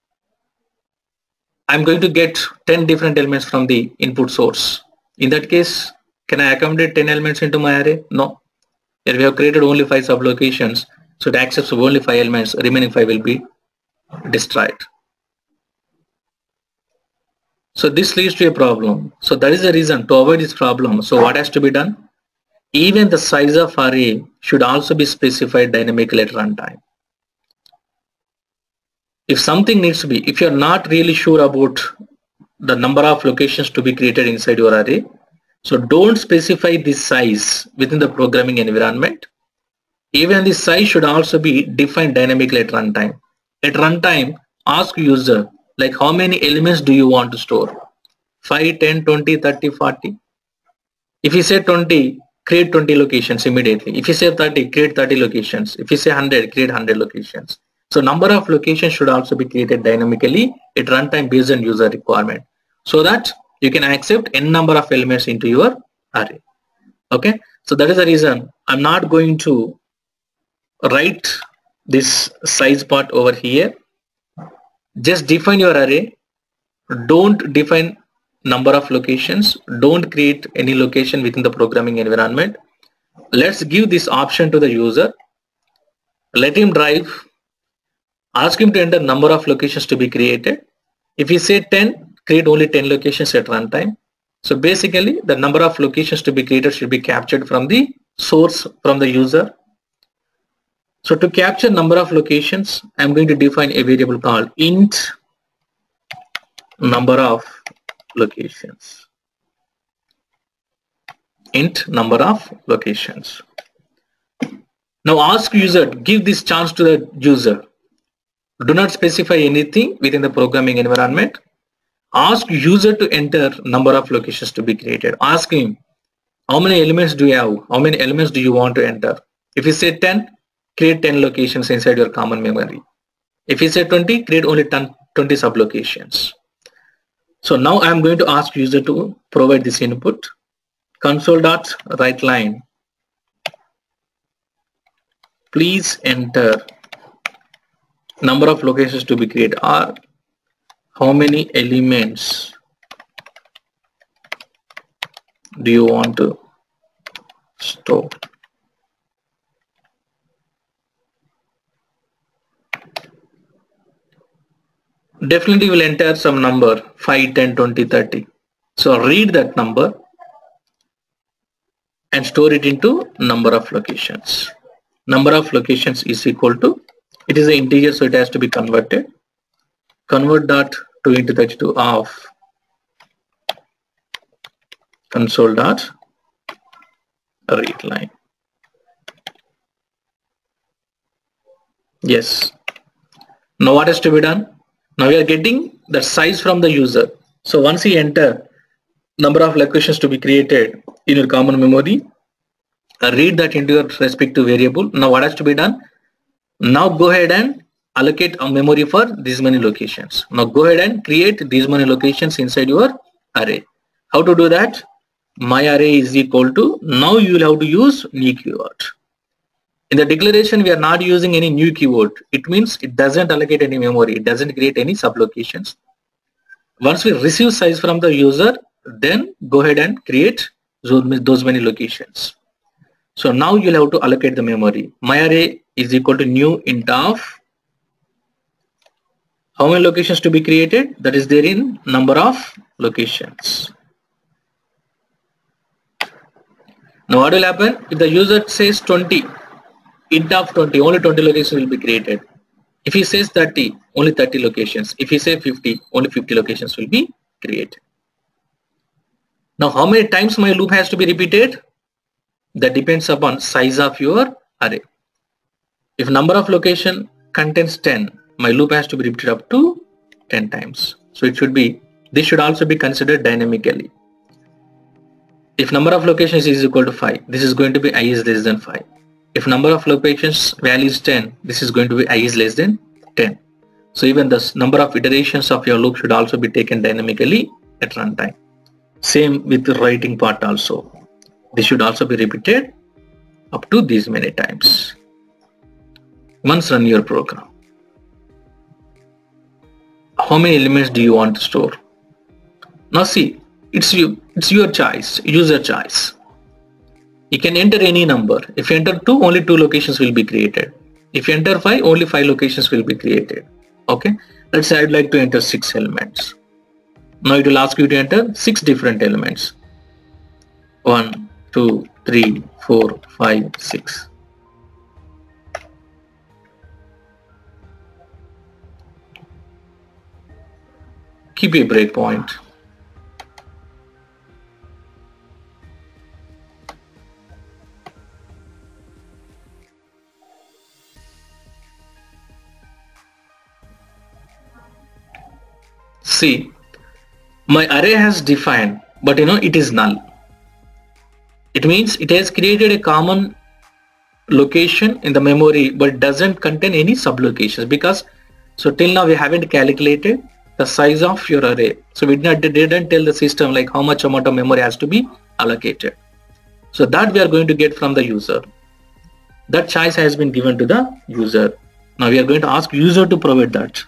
Speaker 1: I'm going to get 10 different elements from the input source. In that case, can I accommodate 10 elements into my array? No. Here we have created only 5 sublocations, so it accepts only 5 elements. Remaining 5 will be destroyed. So this leads to a problem. So that is the reason to avoid this problem. So what has to be done? Even the size of array should also be specified dynamically at runtime. If something needs to be, if you're not really sure about the number of locations to be created inside your array, so don't specify this size within the programming environment. Even the size should also be defined dynamically at runtime. At runtime, ask user, like how many elements do you want to store? 5, 10, 20, 30, 40. If you say 20, create 20 locations immediately. If you say 30, create 30 locations. If you say 100, create 100 locations. So number of locations should also be created dynamically at runtime based on user requirement, so that you can accept n number of elements into your array. Okay, so that is the reason I'm not going to write this size part over here. Just define your array. Don't define number of locations. Don't create any location within the programming environment. Let's give this option to the user. Let him drive. Ask him to enter number of locations to be created. If he say 10, create only 10 locations at runtime. So basically the number of locations to be created should be captured from the source, from the user. So to capture number of locations, I'm going to define a variable called int number of locations. Int number of locations. Now ask user, give this chance to the user. Do not specify anything within the programming environment. Ask user to enter number of locations to be created. Ask him, how many elements do you have? How many elements do you want to enter? If you say 10, create 10 locations inside your common memory. If you say 20, create only 20 sublocations. So now I'm going to ask user to provide this input. Console.writeLine. Please enter number of locations to be created, or how many elements do you want to store? Definitely will enter some number 5, 10, 20, 30. So read that number and store it into number of locations. Number of locations is equal to, it is an integer, so it has to be converted. Convert dot 2 into 32 of console dot read line. Yes. Now what has to be done? Now we are getting the size from the user. So once you enter number of locations to be created in your common memory, read that into your respective variable. Now what has to be done? Now go ahead and allocate a memory for these many locations. Now go ahead and create these many locations inside your array. How to do that? My array is equal to, now you will have to use new keyword. In the declaration, we are not using any new keyword. It means it doesn't allocate any memory. It doesn't create any sublocations. Once we receive size from the user, then go ahead and create those many locations. So now you'll have to allocate the memory. My array is equal to new int of how many locations to be created? That is there in number of locations. Now what will happen? If the user says 20, int of 20, only 20 locations will be created. If he says 30, only 30 locations. If he says 50, only 50 locations will be created. Now how many times my loop has to be repeated? That depends upon size of your array. If number of location contains 10, my loop has to be repeated up to 10 times. So it should be, this should also be considered dynamically. If number of locations is equal to 5, this is going to be I is less than 5. If number of locations value is 10, this is going to be I is less than 10. So even the number of iterations of your loop should also be taken dynamically at runtime. Same with the writing part also. This should also be repeated up to these many times. once run your program. How many elements do you want to store? Now see, it's your choice, user choice. You can enter any number. If you enter 2, only 2 locations will be created. If you enter 5, only 5 locations will be created. Okay, let's say I'd like to enter 6 elements. Now it will ask you to enter 6 different elements. 1, 2, 3, 4, 5, 6. Keep a breakpoint. See, my array has defined, but it is null. It means it has created a common location in the memory, but doesn't contain any sublocations, because so till now we haven't calculated the size of your array. So we didn't tell the system like how much amount of memory has to be allocated. So that we are going to get from the user. That choice has been given to the user. Now we are going to ask user to provide that.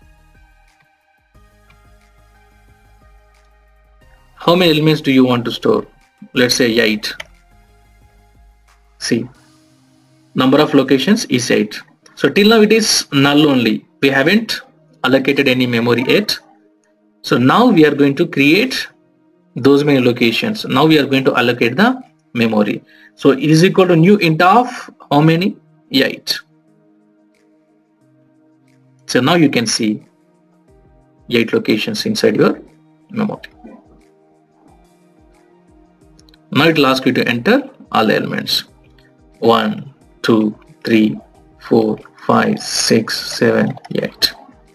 Speaker 1: How many elements do you want to store? Let's say 8. See, number of locations is 8. So till now it is null only. We haven't allocated any memory yet. So now we are going to create those many locations. Now we are going to allocate the memory. So it is equal to new int of how many? 8. So now you can see 8 locations inside your memory. Now it will ask you to enter all elements. 1, 2, 3, 4, 5, 6, 7, 8.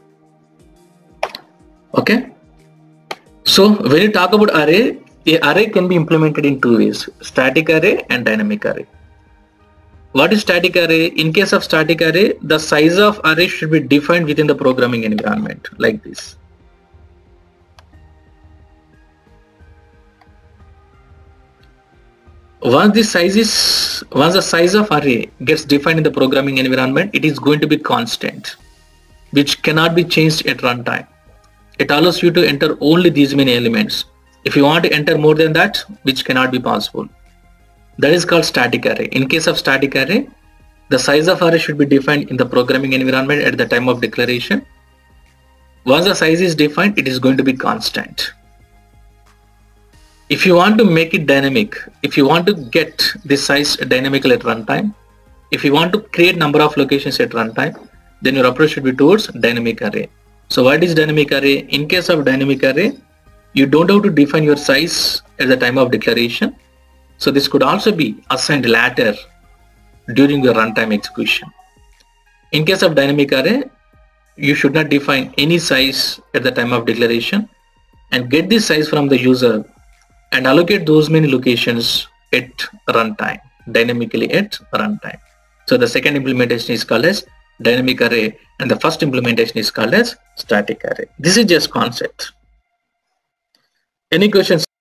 Speaker 1: Okay. So when you talk about array, the array can be implemented in 2 ways: static array and dynamic array. What is static array? In case of static array, the size of array should be defined within the programming environment like this. Once the size of array gets defined in the programming environment, it is going to be constant, which cannot be changed at runtime. It allows you to enter only these many elements. If you want to enter more than that, which cannot be possible. That is called static array. In case of static array, the size of array should be defined in the programming environment at the time of declaration. Once the size is defined, it is going to be constant. If you want to make it dynamic, if you want to get this size dynamical at runtime, if you want to create number of locations at runtime, then your approach should be towards dynamic array. So what is dynamic array? In case of dynamic array, you don't have to define your size at the time of declaration. So this could also be assigned later during the runtime execution. In case of dynamic array, you should not define any size at the time of declaration and get this size from the user and allocate those many locations at runtime, dynamically at runtime. So the second implementation is called as dynamic array and the first implementation is called as static array. This is just concept. Any questions?